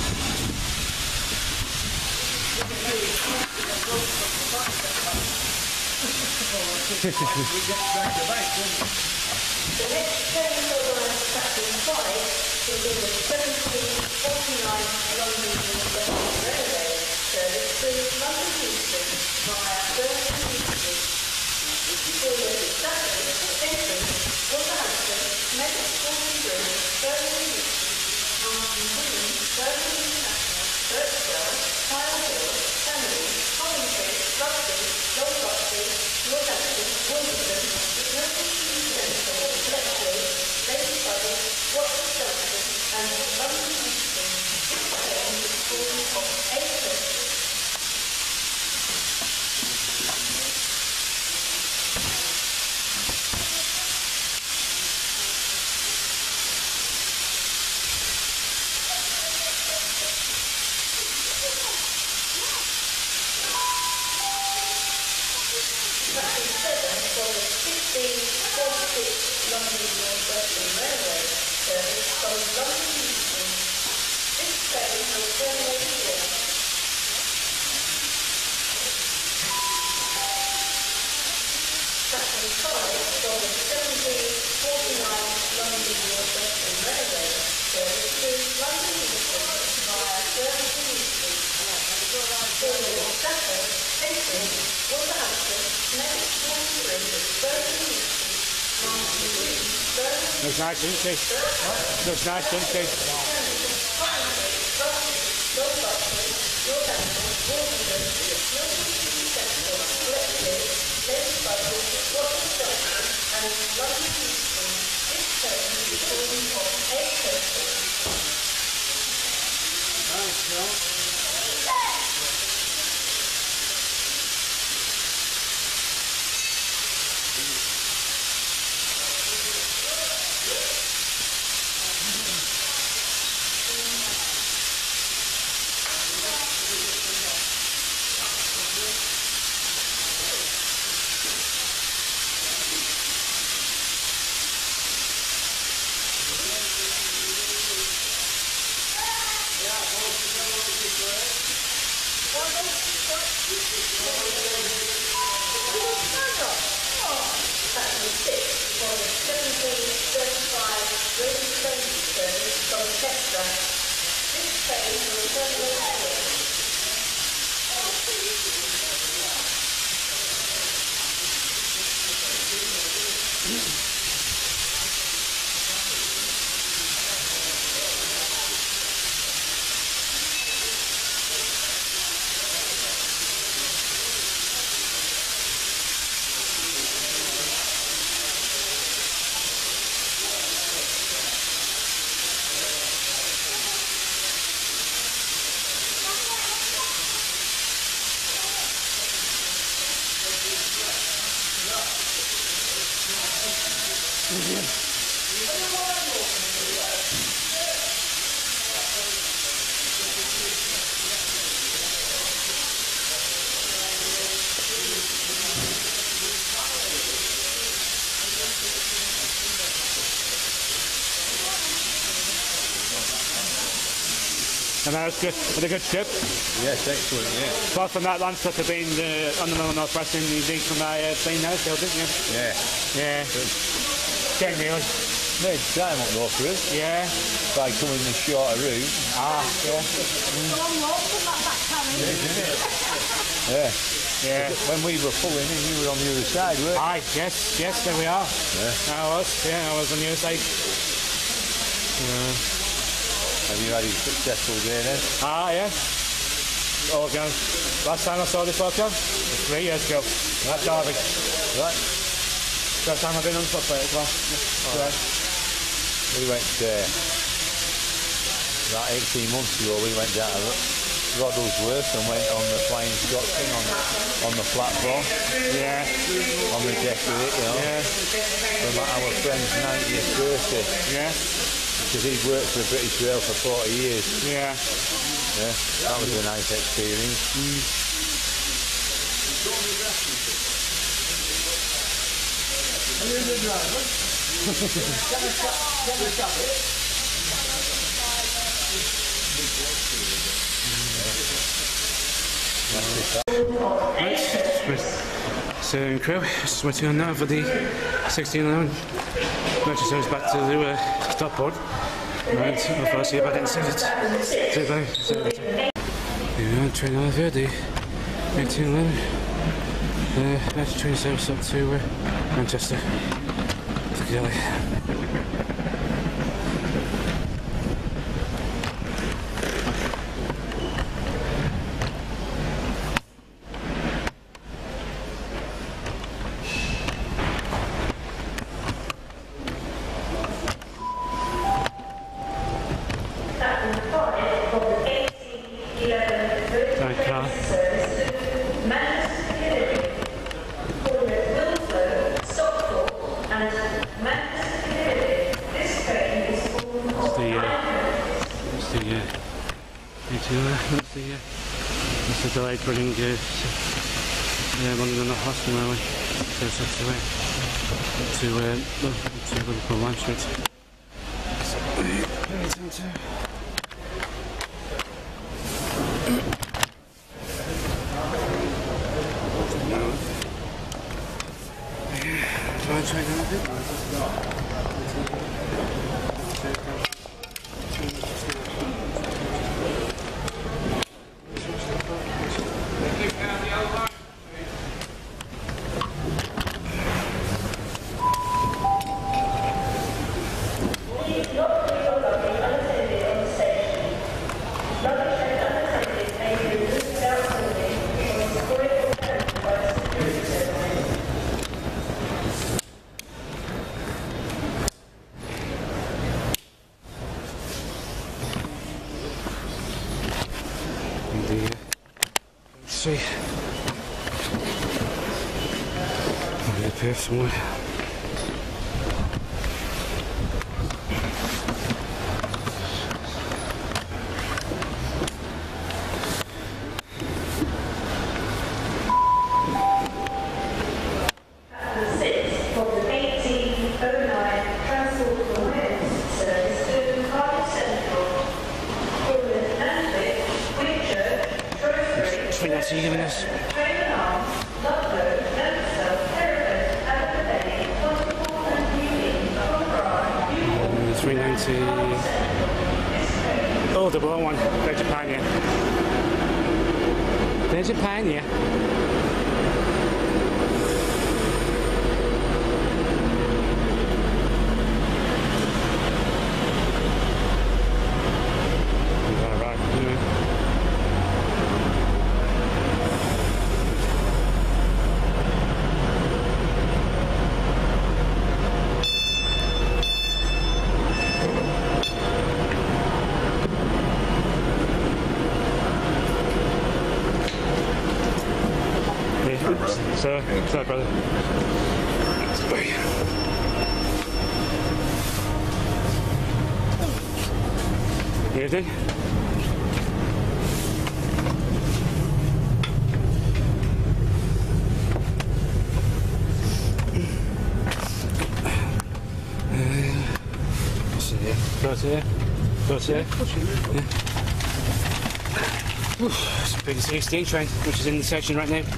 The next train organised Saturday five will be the seventeen forty-nine London University Railway service to London Euston via Birmingham Euston. For the Saturday, entrance, Wolverhampton, Medic forty-three, Birmingham Euston, Armstrong Green, Birmingham International, Birchwell, Tile Hill, Canary, Coventry, Rugby, Long Rugby, Northampton, Wimbledon, Milton Central, Bletchley, Lady Buddy, Watford Junction, and London Euston. This train is full of eight persons. London University Railway service from London Euston. This train will terminate here. Saturday five from the seventeen forty-nine London University Railway service to London Euston via Birmingham Euston. For the Saturday, entrance, Wolverhampton, Medic forty-three, Birmingham Euston. Looks nice, doesn't she? Looks nice, doesn't she? Nice, no? And that was good. With a good ship. Yes, excellent, yeah. Apart from that, Lance must have been uh, on the Middle North West Indies League from my uh, plane there still, didn't you? Yeah. Yeah. Getting really. Made time up north for us. Yeah. By coming the shorter route. Ah, yeah. Mm. Yeah. Yeah. When we were pulling in, you were on the other side, weren't you? Aye, yes, yes, there we are. Yeah. I was, yeah, I was on the other side. Yeah. Have you had a successful day then? Ah, yeah. Oh, again. Last time I saw this bloke, John, was three years ago. That's Derby. Right. First time I've been on the footplate as well. Yeah. Right. We went, uh, about eighteen months ago, we went down to Roddlesworth and went on the Flying Scotsman on, on the platform. Yeah. On the deck of it, you know. Yeah. From our friend's ninetieth birthday. Yeah. Because he'd worked for the British Rail for forty years. Yeah. Yeah, that was a nice experience. Mm. Right, so in Crewe, just waiting on now for the sixteen eleven motor service back to the uh, Stockport. Right, I'll see you back in a second. See you later. See you later. Here we are, train nine thirty, eighteen eleven. Uh, that's train service up to uh, Manchester. Together. That's the delayed running uh, uh, London and the Hospital Railway, so that's the way to, uh, to Liverpool Line Street. So, Line train now a bit. See, I'll get a pair somewhere. So you're giving us three ninety. Oh, the wrong one. There's Japan, yeah. There's Japan, yeah. So, sorry, brother. Evening. What's in here? What's here? What's here? Yeah. It's a big sixteen train, which is in the section right now.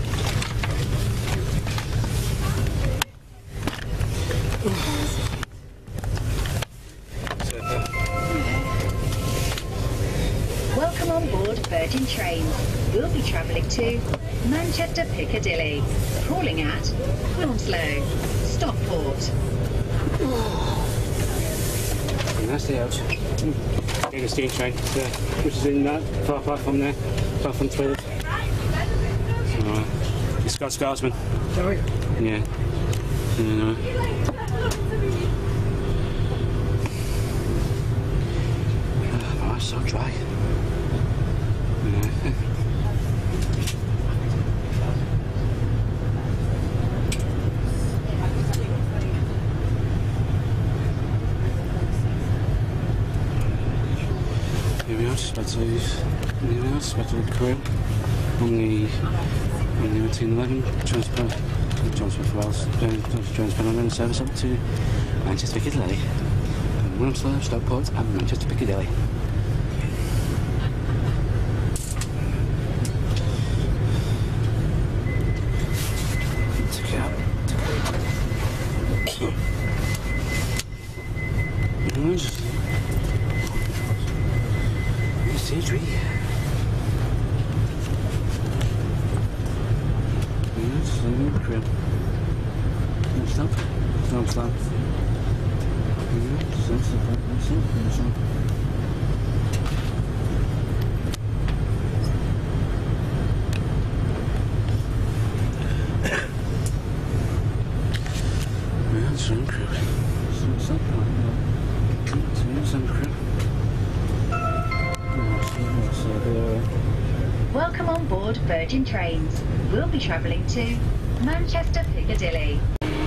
Welcome on board Virgin Trains. We'll be travelling to Manchester Piccadilly, calling at Hounslow, Stockport. That's the out. Getting a steam train, uh, which is in that far platform there, platform twelve. So, the Scots Guardsman. Sorry? Yeah. Yeah. Oh, it's so dry. Yeah. Here we are, just about to leave. Here we are, just about to leave Crewe on the on the eighteen eleven transport John Smith Wells, Jones Pennon service up to Manchester Piccadilly, Wilmslow, Stockport and Manchester Piccadilly. Took it out. Stage three. Yes, Lune, Crewe. Next up, Snow Slam. Yes, that's the part, that's it, that's it. Yes, Lune, Crewe. That's it, that's it, Crewe. Welcome on board Virgin Trains. We'll be travelling to Manchester Piccadilly.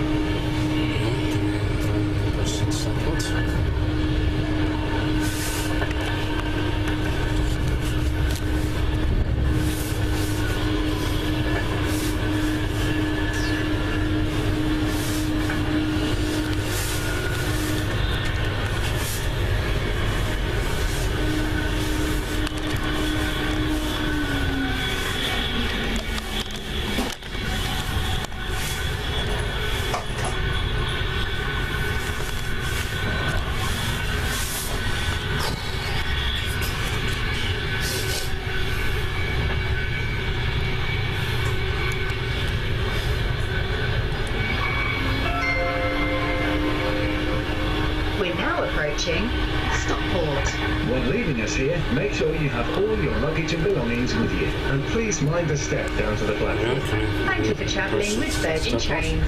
Stockport. When leaving us here, make sure you have all your luggage and belongings with you, and please mind the step down to the platform. Thank you for travelling with Virgin Trains.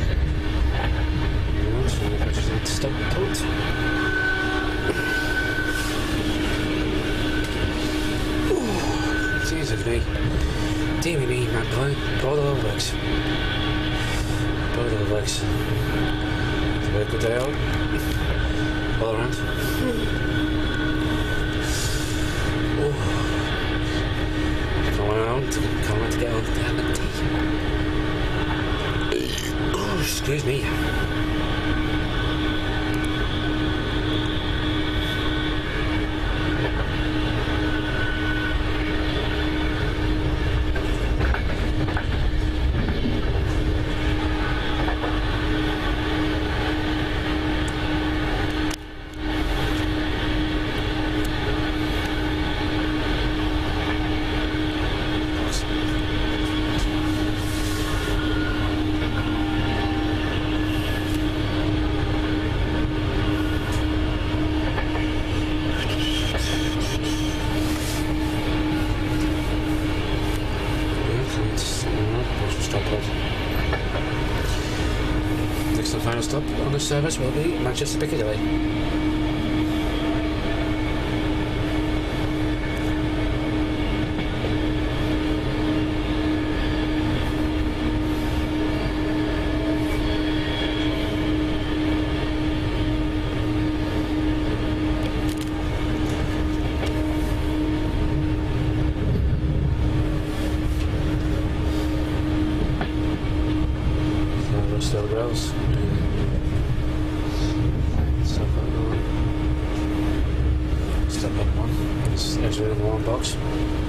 Stockport. Jesus me. Deary me, Maltby. Broad all legs. Broad all legs. It's a very good day out. All around. Oh. Come around, come around to get on the Oh, excuse me. Final stop on the service will be Manchester Piccadilly. So, still girls. There's a warm box.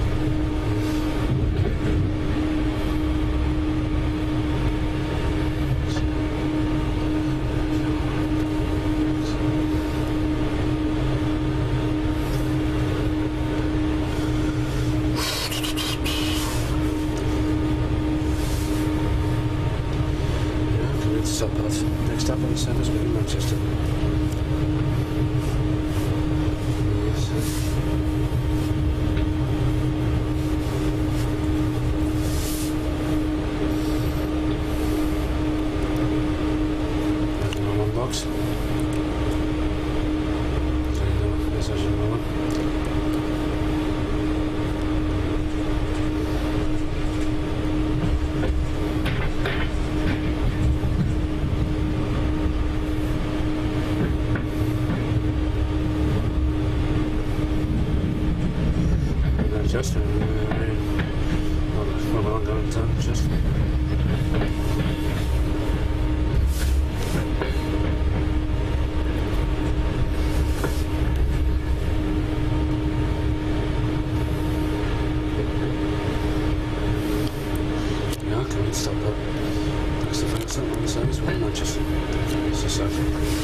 Next up on the service will be Manchester. Box. Just uh, well, I'm going to just No, just, it's just so.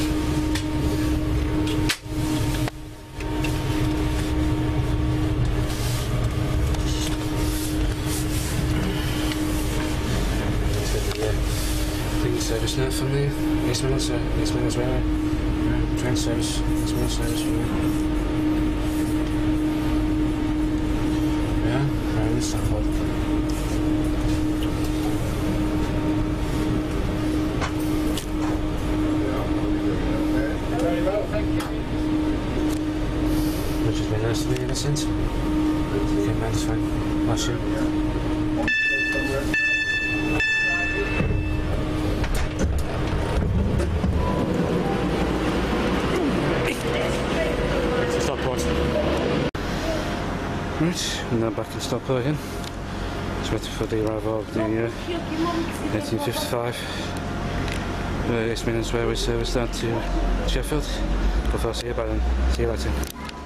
Service now from the East Midlands, uh, East Midlands Railway. Uh, train service, East Midlands service from there. Yeah, around this stuff. Which has been nice to me ever since. Came round this way last year. Right, and now back in Stockport again. Just waiting for the arrival of the uh, eighteen fifty-five uh, East Midlands Railway service down to Sheffield. But I'll see you about then. See you later.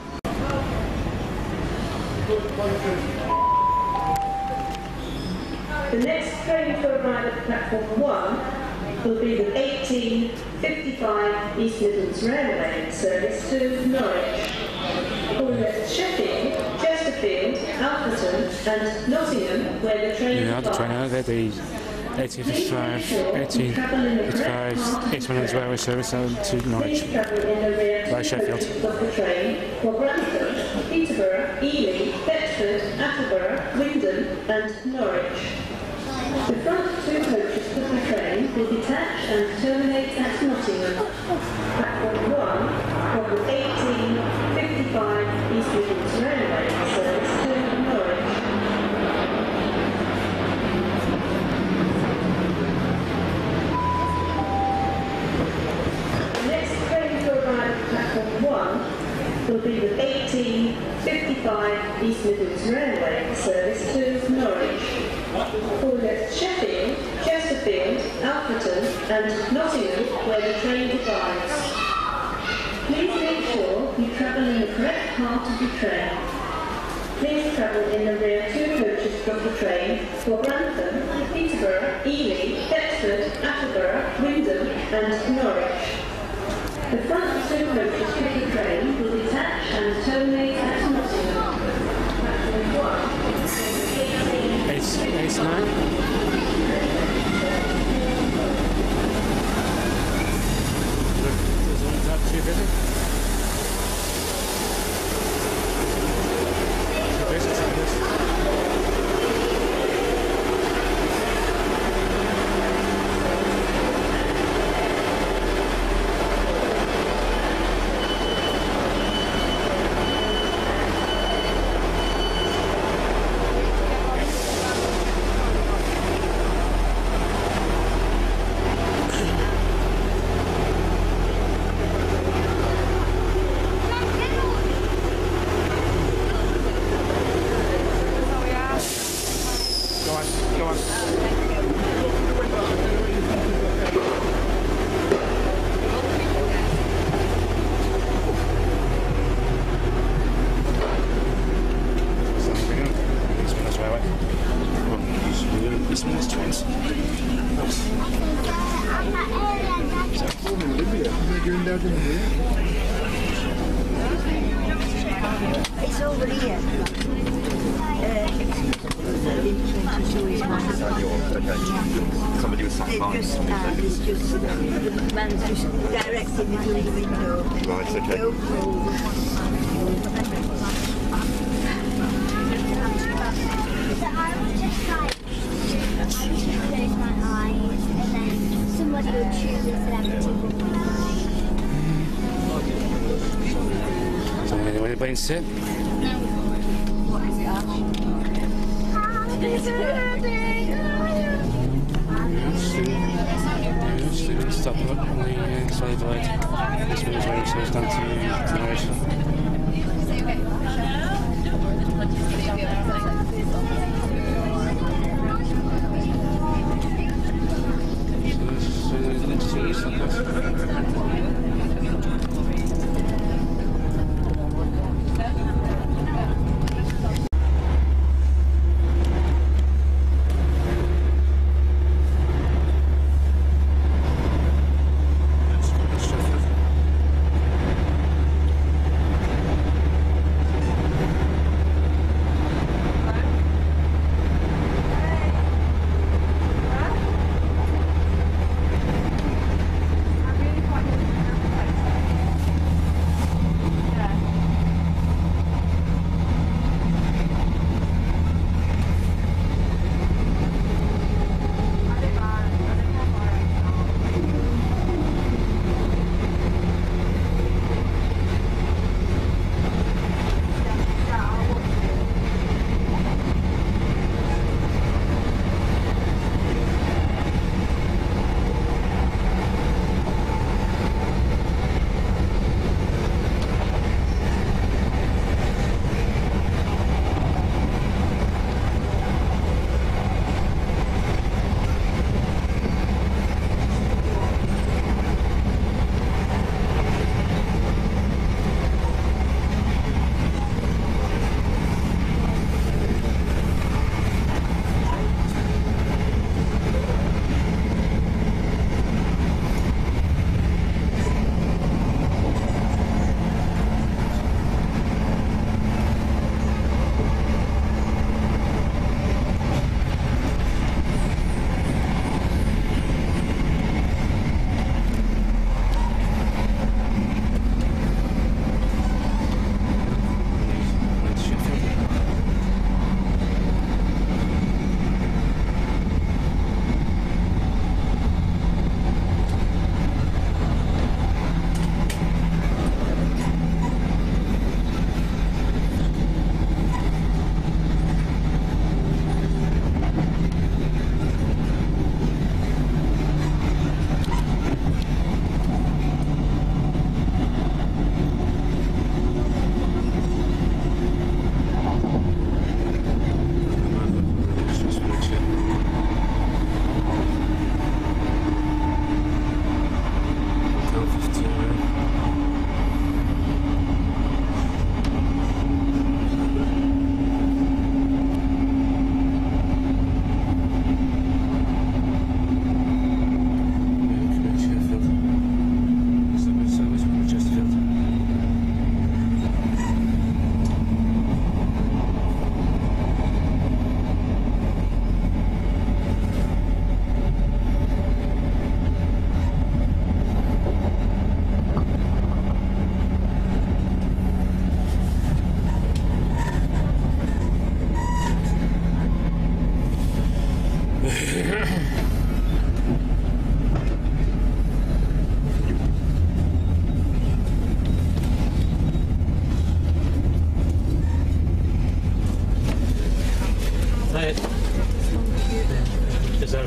The next train to arrive at platform one will be the eighteen fifty-five East Midlands Railway service to Norwich. Calling at Sheffield, Chesterfield, Alfreton and Nottingham, where the train Yeah, the train out there, the eighteen fifty-five, eighteen fifty-five East Midlands Railway service down to Norwich by Sheffield. The train for Grantham, Peterborough, Ely, Bedford, Attleborough, Windham and Norwich. The front two coaches of the train will detach and terminate at Nottingham. Platform one of the eighteen fifty-five East Midlands Railway service to Norwich. The next train to arrive at platform one will be the eighteen fifty-five East Midlands Railway service to Norwich. Calling at Sheffield, Chesterfield, Alfreton and Nottingham, where the train divides. Please make sure you travel in the correct part of the train. Please travel in the rear two coaches from the train for Grantham, Peterborough, Ely, Bedford, Attleborough, Windham and Norwich. The front two coaches from the train will detach and terminate at Nottingham. Platform one. Eight, eight, nine. Is that too busy? Too busy, too busy. It's over here. Uh, Somebody was sat behind. just, uh, it's just, the man's just directing me through the window. Right, okay. Go forward. So I would just like, I would just close my eyes and then somebody would choose a celebrity. So anybody sit? What is it, Ash? Stop on the uh, side divide. This one is where it goes down to Carriage.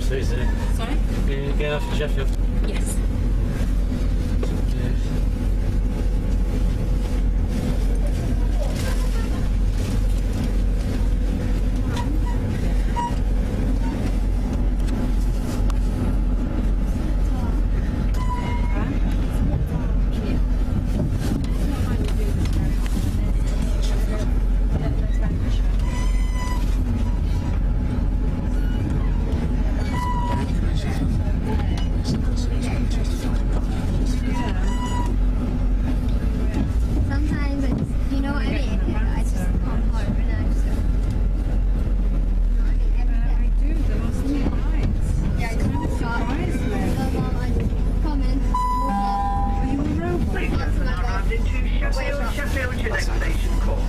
is it? Sorry? You're going off to Sheffield? Yes. Sometimes it's, you know what I mean? I just can't hold it now, so. I do, the most nights. Yeah, I kind of surprised me. Come in. Are you a road breaker? Arrived into Sheffield, Sheffield, your next station call.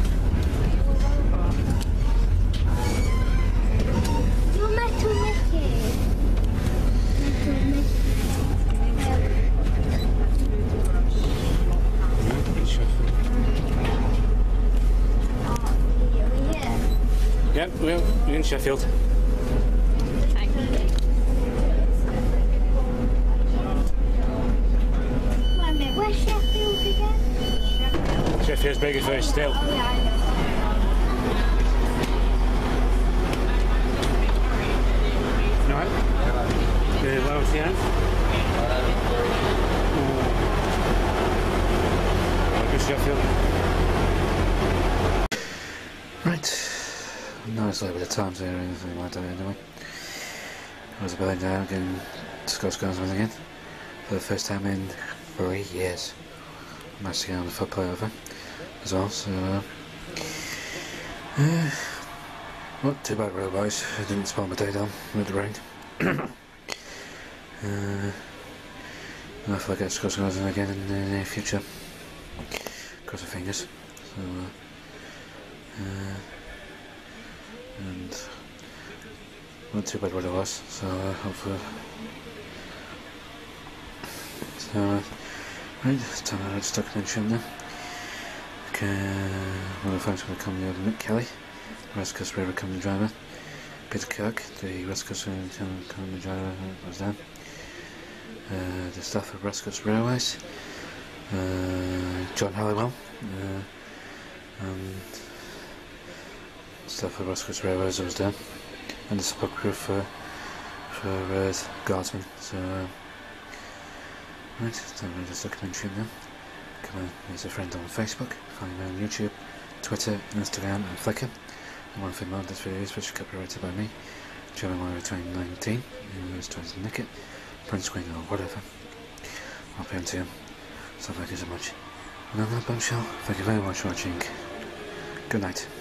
You're Metal Mickey. Metal Mickey. Yep, we're we're in Sheffield. Wait a minute, where's Sheffield again? Sheffield's big is very still. Oh yeah, I know. Right? Uh, what else do you have? Uh, good Sheffield. Right. No, it's a little bit of time there or anything like that anyway. I was about down again to Scots Guardsman again for the first time in three years. I managed to get on the foot over as well, so uh, uh, not too bad road wise. I didn't spoil my day down with the rain. uh, and hopefully I get Scots Guardsman again in the near future. Cross my fingers. So, uh, uh, and not too bad what it was, so uh, hopefully. So, uh, right, it's time I stuck in the trim now. Okay, one of the folks will come the other Mick Kelly, West Coast River company driver. Peter Kirk, the West Coast River company driver, was down. Uh, the staff of West Coast Railways, uh, John Halliwell, uh, and stuff of Scots Guardsman was done, and the support crew for for uh, Guardsman. So, uh, right, so I'm just looking on YouTube now. Come on, there's a friend on Facebook. Find me on YouTube, Twitter, Instagram, and Flickr. And one thing more, this video is which is copyrighted by me, July twenty nineteen. Who was trying to nick it, print screen or whatever. I'll pay him to you. So thank you so much. And on that bombshell, thank you very much for watching. Good night.